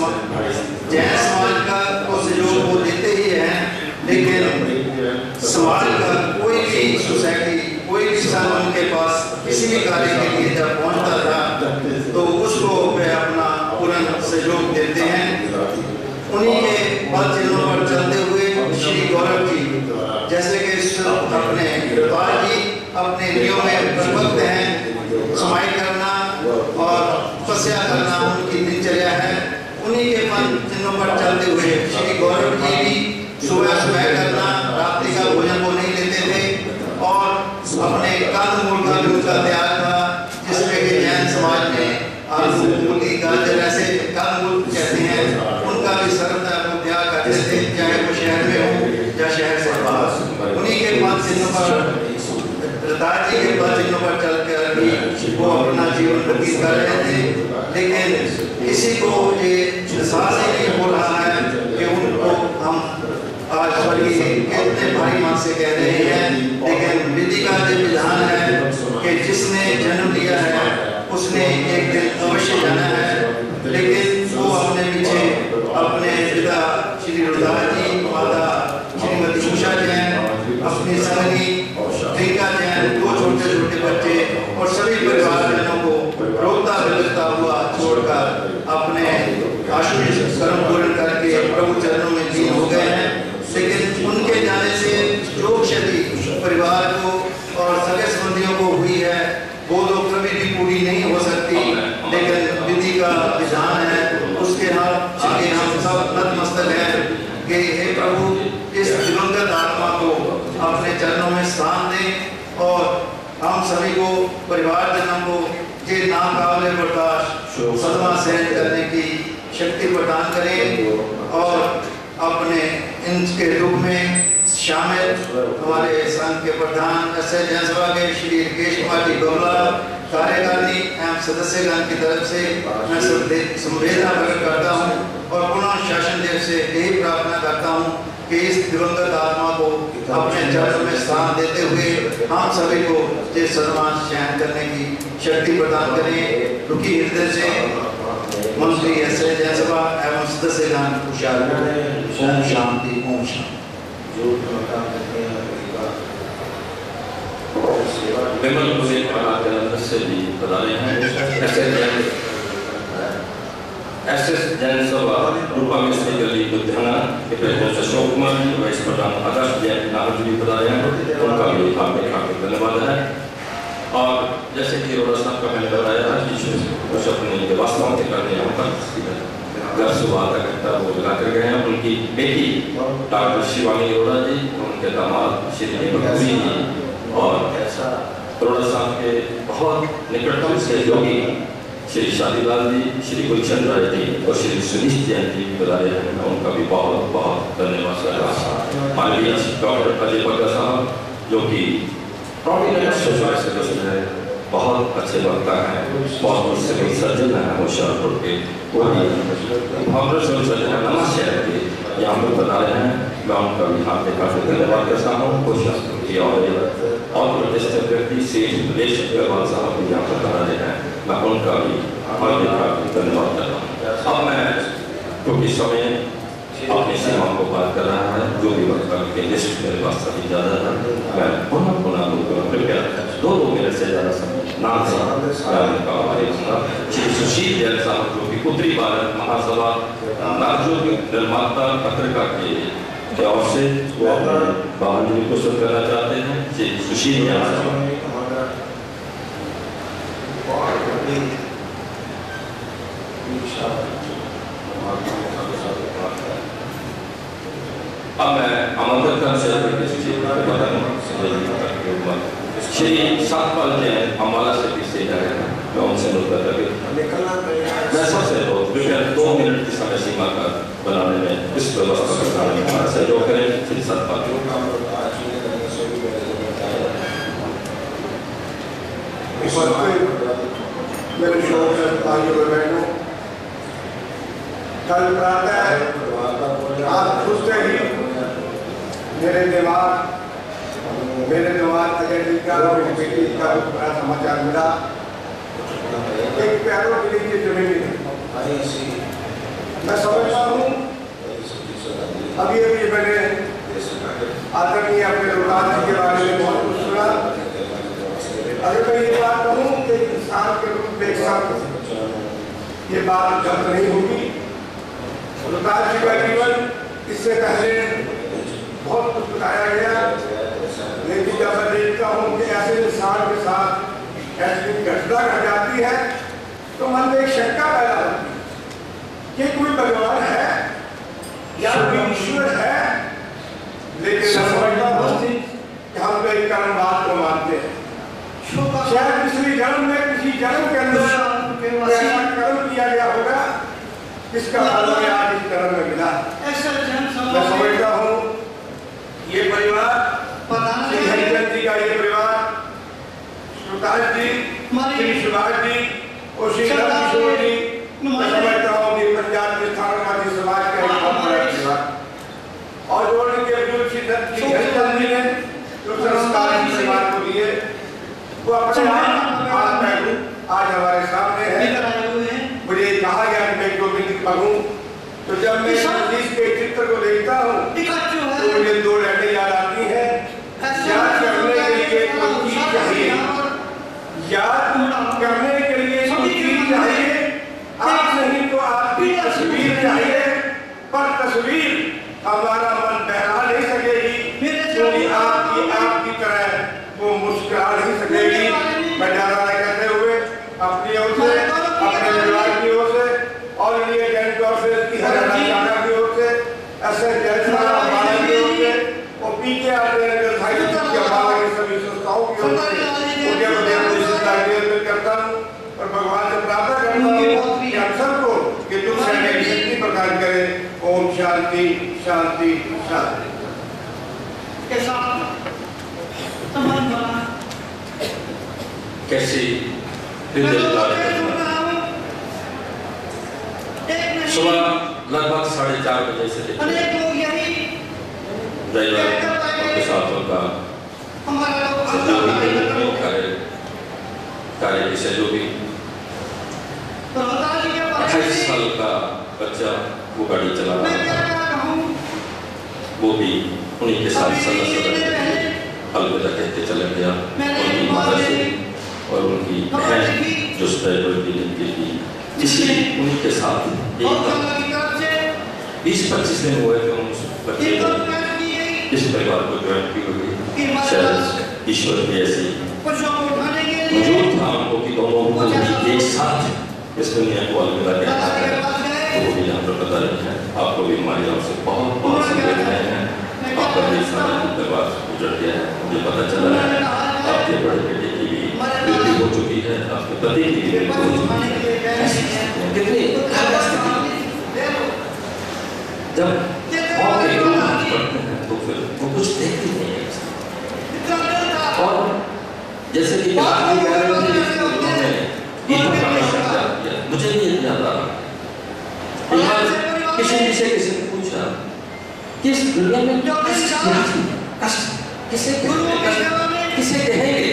जैन समाज का तो सहयोग वो देते ही हैं, लेकिन समाज का कोई भी सोसाइटी कोई भी सन उनके पास किसी भी कार्य के लिए जब पहुंचता था तो उसको वे अपना पूर्ण सहयोग देते हैं। उन्हीं के पद चिन्हों पर चलते हुए श्री गौरव जी जैसे कि अपने गुरदास जी अपने नियम में प्रवक्त हैं, समाई करना और तपस्या करना उनकी दिनचर्या है। उन्हीं के पद चिन्हों पर चलते हुए श्री गौरव जी भी सुबह सुबह करना, रात्रि का भोजन को नहीं लेते थे और अपने कर्म मूल का भी उनका त्याग था, जिसमें कि जैन समाज में आलू मूली गाजर ऐसे कर्म मूल कहते हैं, उनका भी सर्वथा वो त्याग करते थे, चाहे वो शहर में हो या शहर से बाहर। उन्हीं के पद चिन्हों पर गुरदास जी के पद चिन्हों पर चलकर भी वो अपना जीवन व्यतीत कर रहे थे, लेकिन किसी को ये एहसास ही नहीं हो रहा है कि उनको हम आज स्वर्गीय कितने भारी मन से कह रहे हैं। लेकिन विधि का जो विधान है कि जिसने जन्म लिया है उसने एक दिन अवश्य जाना है, लेकिन वो अपने पीछे अपने पिता श्री गुरदास जी, माता श्रीमती उषा जैन, अपनी संगनी टीका जैन, दो छोटे छोटे बच्चे और सभी परिवारजनों को रोकता बिलखता हुआ छोड़कर अपने आशुष कर्म पूर्ण करके प्रभु चरणों में लीन हो गए हैं। लेकिन उनके जाने से जो क्षति परिवार को और सगे संबंधियों को हुई है वो तो कभी भी पूरी नहीं हो सकती, लेकिन विधि का विधान है उसके हम आगे हम सब नतमस्तक हैं कि हे प्रभु इस दिवंगत आत्मा को अपने चरणों में स्थान दें और हम सभी को परिवारजनों को ये नाकाबिले बर्दाश्त सदमा सहन करने की शक्ति प्रदान करें और अपने इनके दुख में शामिल हमारे संघ के प्रधान एस एस जैन सभा के श्री रिकेश कुमार जी गौला, कार्यकारिणी एवं सदस्यगण की तरफ से मैं संवेदना प्रकट करता हूँ और पुनः शासन देव से यही प्रार्थना करता हूँ कि इस दिवंगत आत्मा को अपने चरण में स्थान देते हुए हम सभी को ये सम्मान सहन करने की शक्ति प्रदान करें। दुखी हृदय से मंत्री एस एस जैन सभा एवं सदस्यगण ओम शांति ओम शांति। विमल मुझे से भी बता रहे हैं एस एस जैन सभा रूपा मिस्त्री गली लुधियाना के प्रेसिडेंट अशोक कुमार जी, वाइस प्रधान आकाश जैन नागर जी बता रहे हैं, उनका भी हार्दिक हार्दिक धन्यवाद है। और जैसे कि रोड़ा साहब का मैंने बताया था कि कुछ अपनी व्यवस्थाओं के करने यहाँ पर घर सुबह तक वो मिला कर गए हैं। उनकी बेटी डॉक्टर शिवानी अरोड़ा जी, उनके दामाद श्री दीपक जी और अरोड़ा साहब के बहुत निकटतम सहयोगी श्री शादीलाल जी, श्री गुलशन राय जी और श्री सुनीश जैन जी भी बता रहे हैं, उनका भी बहुत बहुत धन्यवाद। हमारे बीच डॉक्टर अजय बग्गा साहब जो कि प्रोमिनेंट सोशल सदस्य है, बहुत अच्छे वक्ता हैं, बहुत मुझसे कोई सज्जन है होशियारपुर के, वो भी बहुत सज्जन है नमस्ते शहर के यहाँ पर बता रहे हैं। मैं उनका भी हाथ काफी धन्यवाद करता हूँ। होशियारपुर की और और प्रतिष्ठित व्यक्ति से प्रदेश अग्रवाल साहब भी यहाँ पर बता रहे हैं, मैं उनका भी हार्दिक धन्यवाद करता हूँ। अब मैं क्योंकि समय अपनी सीमाओं को पार कर रहा है, जो भी वक्ता के लिस्ट मेरे पास सभी ज़्यादा है, मैं पुनः पुनः लोगों कृपया दो दो मिनट से ज़्यादा समय नाम से मैं उनका आभारी हूँ। श्री सुशील जैन साहब जो कि उत्तरी भारत महासभा नागजोग निर्माता पत्रिका के ओर से वो अपने बावंजलि प्रस्तुत करना चाहते हैं। श्री सुशील जैन साहब। अब मैं आमंत्रित कर श्री सतपाल जैन अम्बाला से भी से जाए, मैं उनसे अनुरोध करके मैं सबसे कृपया दो मिनट की समय सीमा का बनाने में इस व्यवस्था को बनाने में हमारा सहयोग करें। श्री सतपाल मेरे कल प्रातः आज खुलते ही मेरे दिमाग मेरे दिमाग अजय जी का और मेरी बेटी का बड़ा समाचार मिला। एक पैरों के लिए जमीन मैं समझता हूँ। अभी अभी मैंने आदरणीय अपने रोहतास जी के बारे में बहुत कुछ सुना। अगर मैं ये बात कहूँ कि इंसान के रूप में एक साथ ये बात जल्द नहीं होगी। रोहतास जी का जीवन इससे पहले बहुत कुछ बताया गया, लेकिन जब मैं देखता हूँ कि ऐसे इंसान के साथ ऐसी घटना घट जाती है तो मन में एक शंका पैदा होती है कि कोई भगवान है या कोई ईश्वर है। लेकिन मैं समझता हूँ कि हम तो एक कर्मवाद को मानते हैं। शायद पिछले जन्म में किसी जन्म के अंदर ऐसा कर्म किया गया होगा इसका फल हमें आज इस जन्म में मिला। मैं समझता हूँ ये परिवार श्री हरिचंद जी का ये परिवार सुताज जी, श्री सुभाष जी और श्री किशोर जी, मैं समझता हूँ कि पंजाब के स्थानवादी समाज का एक बहुत बड़ा परिवार और जो उनके अब्दुल शिद्दत जी हरिचंद जी ने जो संस्कार परिवार को दिए वो अपने आप आज हमारे सामने है। मुझे कहा गया कि मैं जो मित्र पढ़ूं तो जब मैं इसके चित्र को देखता हूँ तो मुझे दो लहरें याद आती हैं। याद करने के लिए कोई चीज चाहिए, याद करने के लिए कोई चीज चाहिए, आप नहीं तो आपकी तस्वीर चाहिए। पर तस्वीर हमारा मन बहला नहीं सकेगी क्योंकि आपकी आपकी तरह वो मुस्कुरा नहीं सकेगी। मैं ज्यादा कहते हुए अपनी ओर से, अपने परिवार की ओर से और इंडिया जैन की ओर से, इसकी हरियाणा की ओर से, ऐसे जैसा हमारे की ओर से और पीके आते हैं जो भाई की हमारा की सभी संस्थाओं की ओर से मुझे मुझे मुझे करता हूँ और भगवान से प्रार्थना करता हूँ कि हम सबको कि दुख सहने की शक्ति प्रदान करे। ओम शांति शांति शांति। कैसी सुबह लगभग साढ़े चार बजे से के साथ उनका कार्य कार्य की सहयोगी अट्ठाईस साल का बच्चा वो गाड़ी चला रहा था, वो भी उन्हीं के साथ सदा सदा अलविदा कहते चले गया। उनकी माता से और उनकी बहन जो ड्राइवर की जिनकी थी इसी उन्हीं के साथ बीस पच्चीस दिन हुए थे उन बच्चे को इस परिवार को ज्वाइन की हुई। शायद ईश्वर भी ऐसे मौजूद था उनको कि दोनों को एक साथ इस दुनिया को अलविदा कहना है। तो वो भी यहाँ पर बता रहे हैं। आपको भी हमारी तरफ से बहुत बहुत शुभकामनाएं हैं। आपका भी सारा परिवार गुजर गया है, मुझे पता चला है। आपके बड़े बेटे की भी मृत्यु हो चुकी है, आपके पति की भी मृत्यु हो चुकी है। कितनी जब मौत के लोग पढ़ते हैं तो फिर वो कुछ देखते नहीं है। और जैसे कि आदमी कह रहे थे उन्होंने ईश्वर का प्रशंसा किया, मुझे नहीं याद आ रहा। किसी से किसी ने पूछा कि इस दुनिया में कष्ट क्या है? कष्ट किसे कहते हैं? किसे कहेंगे?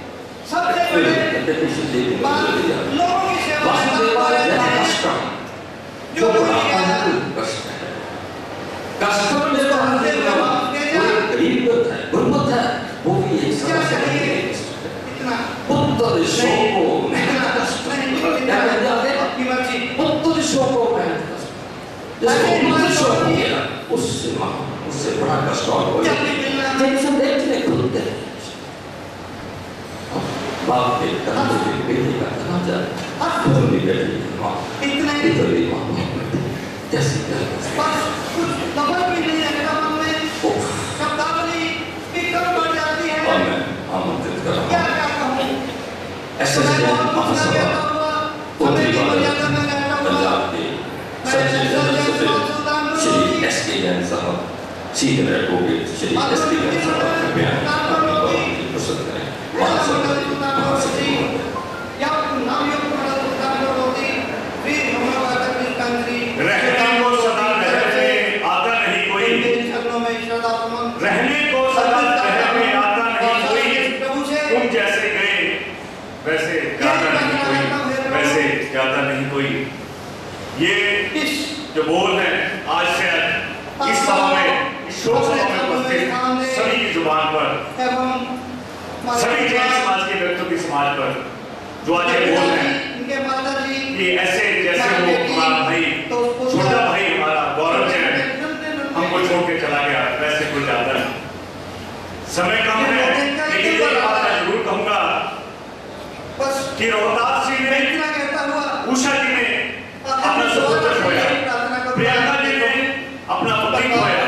वासुदेवाय कष्टम, जो बुढ़ापा है कष्ट है। कष्ट में जो गरीब है, गुरबत है, वो भी एक समस्या है। पुत्र शोको मेहनत कष्ट, क्या कहते हैं? पुत्र शोको मेहनत कष्ट, जिसको पुत्र शोक हो गया, उससे मां उससे बड़ा कष्ट और हो गया। टेंशन देखने खुद है, बाप के कंधे पे बेटे का तनाजा, अपनी बेटी मां, इतनी मां कैसी कर कुछ दफा भी नहीं लगता मन में, शब्दावली भी कम बढ़ जाती है। और मैं आमंत्रित कर रहा हूँ क्या क्या कहूँ? ऐसे महासभा पंजाब के सबसे जनरल श्री एस के जैन साहब, सीनियर एडवोकेट श्री एस के जैन साहब का बयान आपकी बातों की प्रस्तुत करें। महासभा रहने को सदा रहने आता नहीं कोई, रहने को सदा रहने आता नहीं कोई, तुम जैसे गए वैसे जाता नहीं कोई, वैसे जाता नहीं कोई। ये जो बोल है आज से इस सभा में, इस शोक सभा में उपस्थित सभी की जुबान पर, सभी जैन समाज के व्यक्तियों की समाज पर जो आज ये बोल है कि ऐसे जैसे वो हमारा भाई, छोटा भाई हमारा गौरव जैन हमको छोड़ के चला गया, वैसे कोई जाता नहीं। समय कम है, लेकिन ये बात मैं जरूर कहूंगा कि रोहतास जी ने, उषा जी ने अपना सपुत्र खोया, प्रियंका जी ने अपना पति खोया,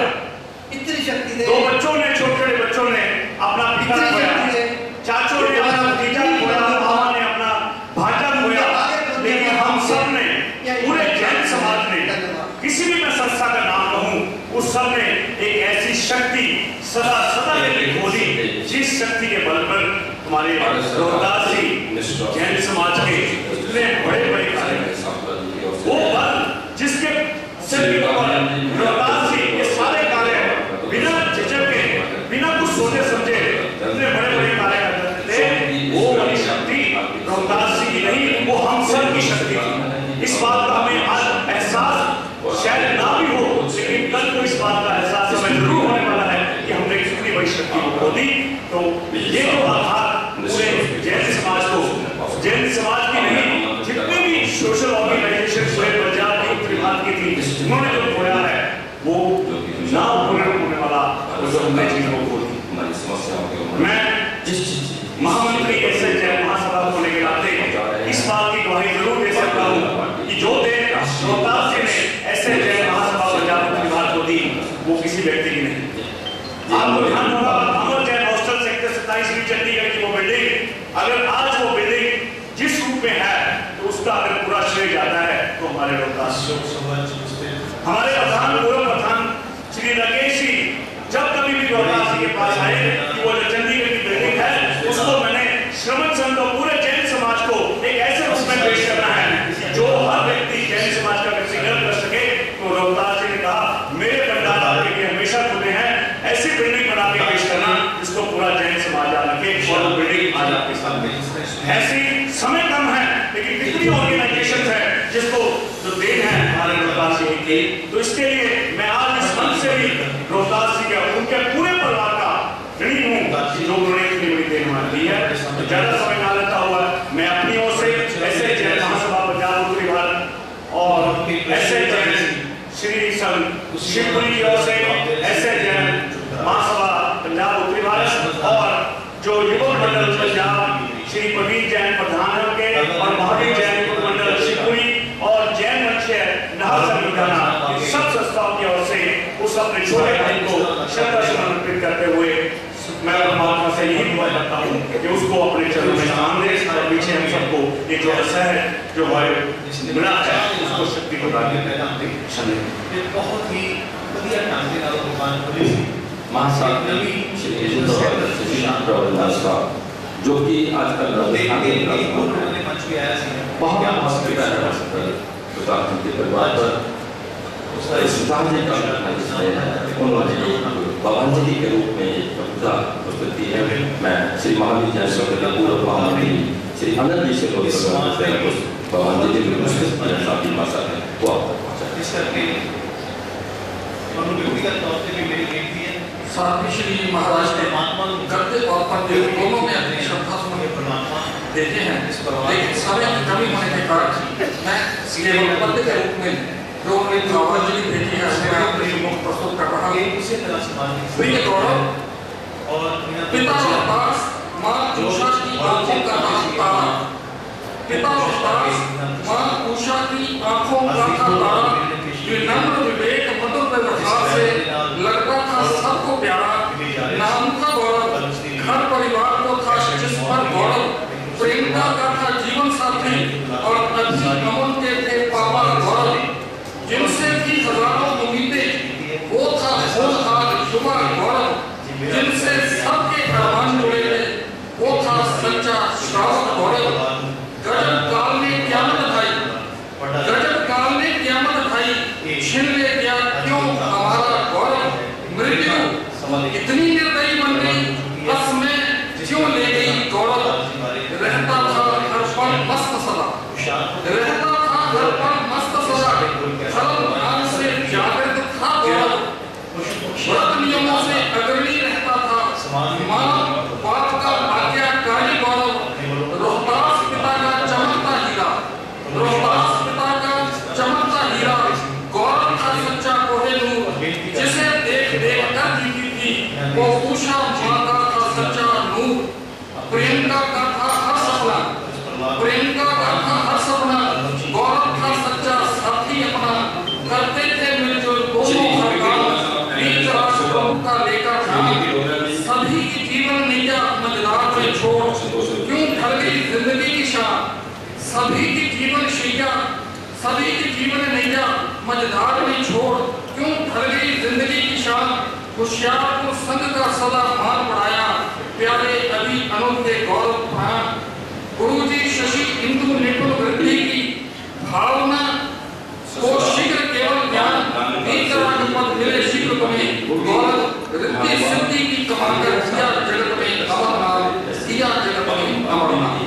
दो बच्चों ने, छोटे छोटे बच्चों ने अपना पिता खोया, चाचों ने अपना भतीजा खोया, मामा ने अपना भांजा खोया, लेकिन हम सब ने, पूरे जैन समाज ने, किसी भी मैं संस्था का नाम कहूं, उस सब ने एक ऐसी शक्ति सदा सदा के लिए खोली, जिस शक्ति के बल पर हमारे रोहतास जी जैन समाज के इतने बड़े बड़े कार्य, वो बल जिसके सिर के ऊपर रोहतास जी ये सारे कार्य बिना झिझक के, बिना कुछ सोचे समझे इतने बड़े बड़े कार्य करते थे, वो वाली शक्ति रोहतास जी की नहीं, वो हम सब की शक्ति थी। इस बात का हमें आज एहसास शायद ना भी हो, लेकिन कल को इस बात का एहसास हमें जरूर होने वाला है कि हमने कितनी बड़ी शक्ति को खो दी। तो ये जो आधार पूरे जैन समाज को, जैन समाज की नहीं, जितने भी सोशल ऑर्गेनाइजेशन पूरे पंजाब की उत्तरी भारत की थी, उन्होंने जो खोया है वो ना पूर्ण होने वाला, वो जो हमने चीजों को खो दी। मैं महामंत्री ऐसे जैन महासभा को लेकर आते इस बात की गवाही जरूर दे सकता हूँ कि जो दिन रोहतास जी ने ऐसे जैन महासभा पंजाब उत्तरी भारत को दी, वो किसी व्यक्ति की नहीं। आपको ध्यान होगा अमर जैन हॉस्टल सेक्टर सत्ताईसवीं चंडीगढ़ की वो बिल्डिंग, अगर आज वो बिल्डिंग जिस रूप में है, तो उसका अगर पूरा श्रेय जाता है तो हमारे रोहतास, हमारे प्रधान पूर्व प्रधान श्री राकेश जी जब कभी भी रोहतास जी के पास आए कि वो जो चंडीगढ़ की बिल्डिंग है, उसको मैंने श्रमण संघ और पूरे जैन समाज को एक ऐसे रूप में पेश करना है जो हर व्यक्ति जैन समाज का व्यक्ति गर्व कर सके। तो रोहतास जी ने कहा मेरे भंडार आपके लिए हमेशा खुले हैं, ऐसी बिल्डिंग बना के पेश करना जिसको पूरा जैन समाज आ रखे, और वो बिल्डिंग आज आपके सामने। ऐसी समय कम है, लेकिन कितनी ऑर्गेनाइजेशन है जिसको जो देन है हमारे रोहतास जी की। तो इसके लिए मैं आज इस मंच से भी रोहतास जी का, उनके पूरे परिवार का ऋणी हूँ जो उन्होंने इतनी बड़ी देन हमारी दी है। तो ज्यादा समय ना लेता हुआ मैं अपनी ओर से ऐसे जैन महासभा पंजाब उत्तरी भारत और ऐसे जैन श्री संघ शिवपुरी की ओर से ऐसे जैन महासभा पंजाब उत्तरी भारत और जो युवक मंडल पंजाब श्री प्रवीण जैन प्रधान के और महावीर जैन मंडल शिवपुरी और जैन मंच नहर संविधाना, सब संस्थाओं की ओर से उस अपने छोटे भाई को श्रद्धा सुमन अर्पित करते हुए मैं परमात्मा से यही दुआ करता हूँ कि उसको अपने चरणों में स्थान दे, और पीछे हम सबको ये जो असह है जो हमारे मिला है उसको शक्ति प्रदान करते हैं। ये बहुत ही बढ़िया ढंग से नारों भगवान बोले महासागर जो कि आजकल राजस्थान में बहुत हॉस्पिटल है उत्तराखंड के परिवार पर सुधारने का उन्होंने बाबांजलि के रूप में कविता प्रस्तुत की है। मैं श्री महावीर जैन के पूर्व महामंत्री श्री अनंत जी से बाबांजलि की प्रस्तुत की भाषा है वो आप तक पहुँचाए। व्यक्तिगत तौर से भी मेरी बेनती है साथ ही श्री महाराज ने गद्य और पद्य दोनों में अपनी श्रद्धा सुमन परमात्मा देखे हैं, लेकिन समय की कमी होने के कारण मैं केवल पद्य के रूप में जो उन्होंने बाबांजलि भेजी है उसमें अपने मुख प्रस्तुत कर रहा हूँ। उसी तरह समाज प्रिय गौरव और पिता के पास माँ उषा की आंखों का तारा, पिता के पास माँ उषा की आंखों का तारा, विनम्र विवेक मधुर व्यवहार से लगता था सबको प्यारा, नाम का गौरव, घर परिवार को था जिस पर गौरव, प्रेमता का था जीवन साथी और अति अमन के थे पापा गौरव, जिनसे थी हजारों उम्मीदें वो था होनहार युवा गौरव, जिनसे सबके अरमान जुड़े थे वो था सच्चा श्रावक गौरव। गजब काल ने क़यामत ढाई, गजब काल ने क़यामत ढाई, छिन ले गया क्यों हमारा गौरव, मृत्यु इतनी निर्दयी बन गई बस में क्यों ले गई गौरव, रहता था हर पल मस्त सदा, रहता था हर पल मस्त सदा, धर्म ध्यान से जागृत था गौरव, व्रत नियमों से अग्रणी रहता था, माँ बाप का आज्ञाकारी गौरव, रोहतास पिता का चमकता हीरा, रोहतास पिता का चमकता हीरा, गौरव था सच्चा कोहेनूर, जिसे देख देख कर जीती थी वो उषा माँ का था सच्चा नूर, प्रियंका का था हर सपना, प्रियंका का था हर सपना, गौरव था सच्चा साथी अपना, करते थे मिलजुल दोनों हर काम, बीच राष्ट्र का लेकर नाम, सभी की जीवन नैया मझधार में छोड़ क्यों ढल गई जिंदगी की शान, सभी की जीवन शैया, सभी की जीवन नैया मझधार में छोड़ क्यों ढल गई जिंदगी की शान, होशियारपुर संघ का सदा मान बढ़ाया, प्यारे अभी अनूठे गौरव प्राण, गुरुजी शशि इंदु निपुण वृद्धि की भावना को शीघ्र केवल ज्ञान वीतराग पद मिले शीघ्र तुम्हें, गौरव रिद्धि सिद्धि की कमाकर दिया जगत में अमर नाम, दिया जगत में अमर नाम।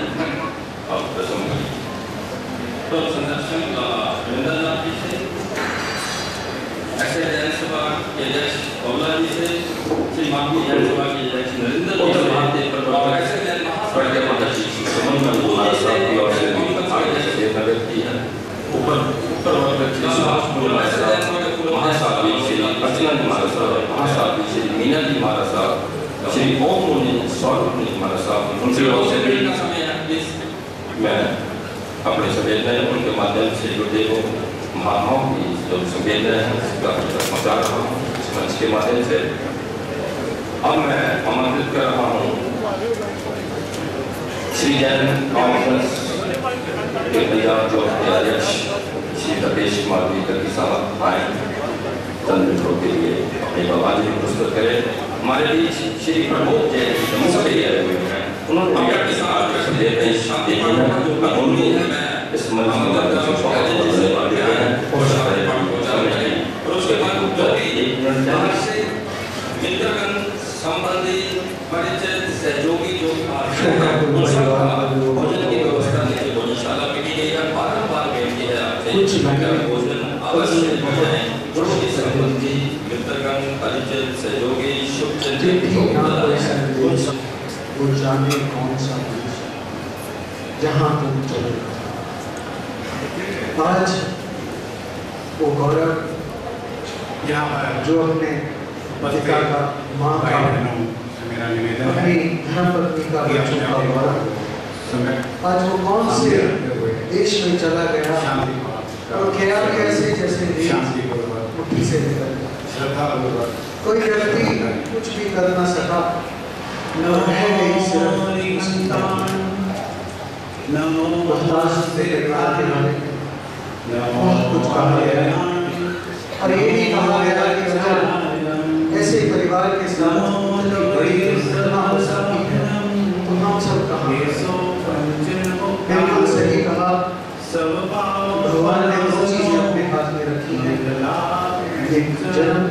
तो संदर्शन का वृंदावन जी से, ऐसे जैन सभा के अध्यक्ष कौला जी से, श्री मानवी जैन सभा के अध्यक्ष नरेंद्र जी से, और ऐसे जैन महासभा के समन्वय हमारे साथ की ओर से आगे नगर की है। ऊपर ऊपर वर्ग श्री सुभाष मुर्मू महासाथी श्री अर्चना जी महाराज साहब, महासाथी श्री मीना जी महाराज साहब, श्री ओम मुनि सौरभ जी महाराज साहब, उनसे ओर से मैं अपने संवेदनाएं उनके माध्यम से गुरुदेव महात्माओं की जो संवेदनाएं हैं उसका पहुँचा रहा हूँ इस मंच के माध्यम से। अब मैं आमंत्रित कर रहा हूँ श्री जैन कॉन्फ्रेंस के पंजाब जो अध्यक्ष श्री तपेश कुमार वीकर की साहब आए चंद मिनटों के लिए अपने बाबाजी प्रस्तुत करें। हमारे बीच श्री प्रमोद जैन नमस्ते आए हुए हैं, उन्होंने अपने साथ शांति इस मंच में और उसके बाद एक मिनट से मित्रगण संबंधी परिचित सहयोगी जो भोजन की व्यवस्था नीचे भोजनशाला में की गई है। बारम्बार बेनती है आपसे भोजन अवश्य बनाएं, जोड़ी संबंधी मित्रगण परिचित सहयोगी शुभचिंतक वो जाने कौन सा जहाँ तुम चले। आज वो गौरव जो अपने पिता का माँ का अपनी धर्मपत्नी का बच्चों का गौरव, आज वो कौन से देश में चला गया और ख्याल कैसे जैसे मुट्ठी से निकल कोई व्यक्ति कुछ भी कर ना सका, न है नहीं सिर्फ बहुत कुछ कहा गया और ये भी कहा गया कि अगर ऐसे परिवार के साथ बड़ी दुर्घटना हो सकती है तो हम सब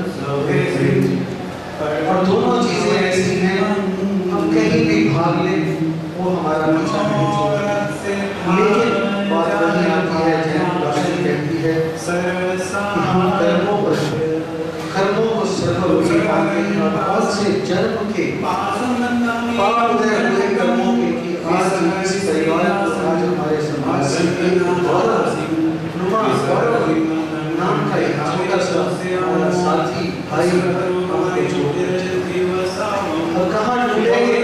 और दोनों चीजें ऐसी हैं, हम कहीं भी भाग लें वो हमारा पीछा नहीं छोड़ता। लेकिन बात वही आती है जैन भाषा कहती है कि हम कर्मों पर कर्मों को सर्वोपरि मानते हैं और बहुत से जन्म के पाप उदय हुए कर्मों के कि आज इस परिवार को आज हमारे समाज से एक गौरव नुमा गौरव नाम का एक छोटा सा हमारा साथी भाई हमको छोड़ और कहाँ ढूंढेंगे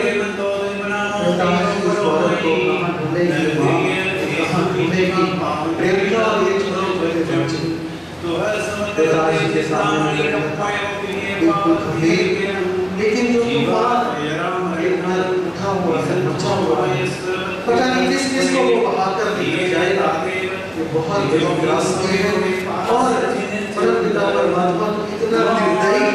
गौरव को, कहाँ ढूंढेगी माँ, कहाँ ढूंढेगी प्रेमिका और ये छोटे छोटे बच्चे पिताजी के सामने बिल्कुल गंभीर, लेकिन जो तूफान इतना उठा हुआ है, मचा हुआ है, पता नहीं किस किस को वो बहाकर दिया जाएगा। ये बहुत बड़ी रास्ते हैं और परमपिता परमात्मा इतना निर्दयी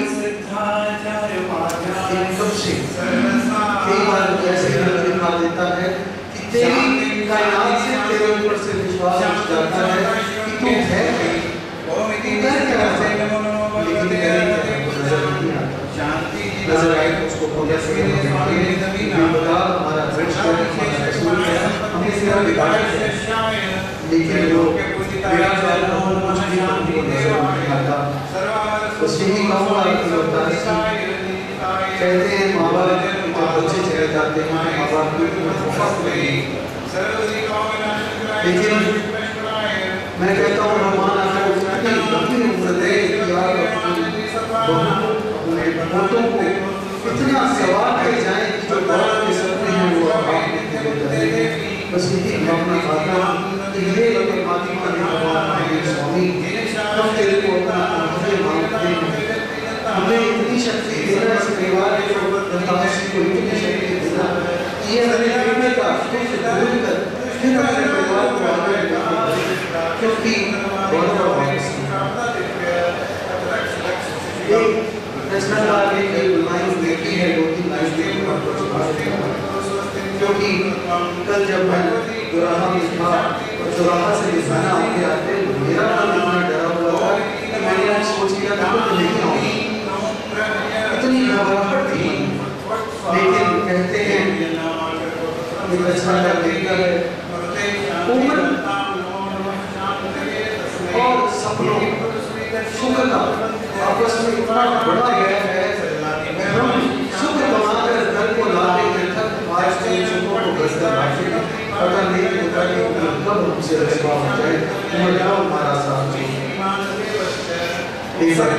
एकदम से कई बार ऐसे दिखा देता है कि तेरी कायनात से तेरे ऊपर से विश्वास उठ जाता है कि तू है कर क्या है, लेकिन नजर नहीं आता, नजर आए तो उसको पकड़ के बता हमारा हमने सिर्फ बिगाड़ा है, लेकिन वो मेरा ख्याल कुछ भी हमको नजर नहीं आता। बस यही कहूँगा कि कहते हैं माँ बाप जब बच्चे चले जाते हैं माँ बाप की बहुत बड़ी, लेकिन मैं कहता हूँ भगवान आपको इतनी लंबी उम्र दे कि आप अपने बेटों को इतना सवार कर जाए कि जो बात के सपने हैं वो आपने पूरे करेंगे। बस यही भावना खाता कि ये परमात्मा ने भगवान स्वामी हम तेरे को अपना हमें मानते हैं, हमें इतनी शक्ति देना, इस परिवार के दत्ताशी को इतनी शक्ति देना कि ये हमें करने का फिर अपने परिवार को आगे बढ़ाना, क्योंकि गौरव एक रचनाकार ने एक लाइन देखी है, दो तीन लाइन देखी है, क्योंकि कल जब मैं दोराहा में था और दोराहा से लिखाना आते आते मेरा मन इतना डरा हुआ था कि मैंने आज सोच लिया था कि नहीं आऊंगी, इतनी घबराहट थी। लेकिन कहते हैं एक रचनाकार देखता है उम्र और सपनों सुख का आपस में इतना बड़ा गैप है, हम सुख कमाकर घर को लाते हैं तक आज के सुखों को बचकर लाते हैं, पता नहीं होता कि कब हमसे रचना हो जाए, उम्र का हमारा साथ एक बार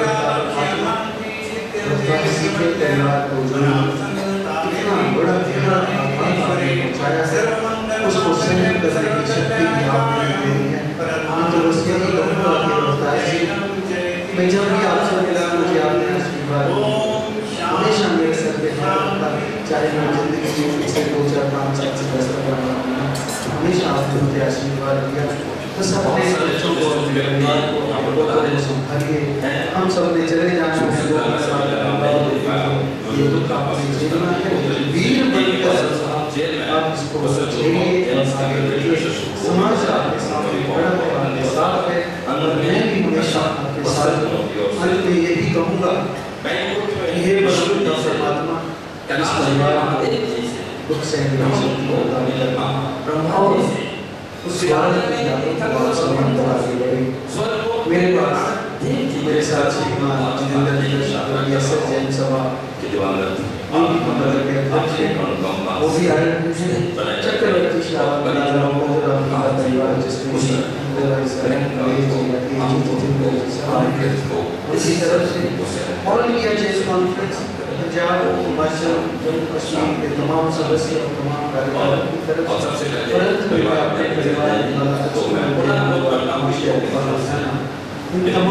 सीखे परिवार को इतना बड़ा गहरा आभार आपने पहुँचाया है, उसको सहन करने की शक्ति भी आपने दी है। हाँ तो उसके लिए कहूँगा कि रोहतास जी, मैं जब भी आपसे मिला मुझे आपने आशीर्वाद हमेशा मेरे सर पे हाथ रखा, चाहे मैं जिंदगी में पिछले दो चार पाँच साल से दस तक हमेशा आपने मुझे आशीर्वाद दिया। तो सब अपने बच्चों को संभालिए, हम सब ने चले जाना है, ये दुख आपने जीना है, वीर बनकर आप इसको झेलिए, समाज आपके सामने बड़ा है, आपके साथ है, मैं भी हमेशा आपके साथ हूँ। अंत में यही कहूँगा कि हे परमात्मा इस परिवार को दुख सहने की शक्ति प्रदान करना, और उस भारत की यादों को बहुत सम्मान आगे बढ़े। मेरे पास मेरे साथ श्रीमान जितेंद्र जी एसएस जैन सभा वो भी आए चक्रवर्ती श्रावण परिवार जिसमें इसी तरह से All India Chess Conference Punjab Himachal Jammu Kashmir के तमाम सदस्य और तमाम कार्यकर्ताओं की तरफ से परंतु मैं अपने परिवार इन तमाम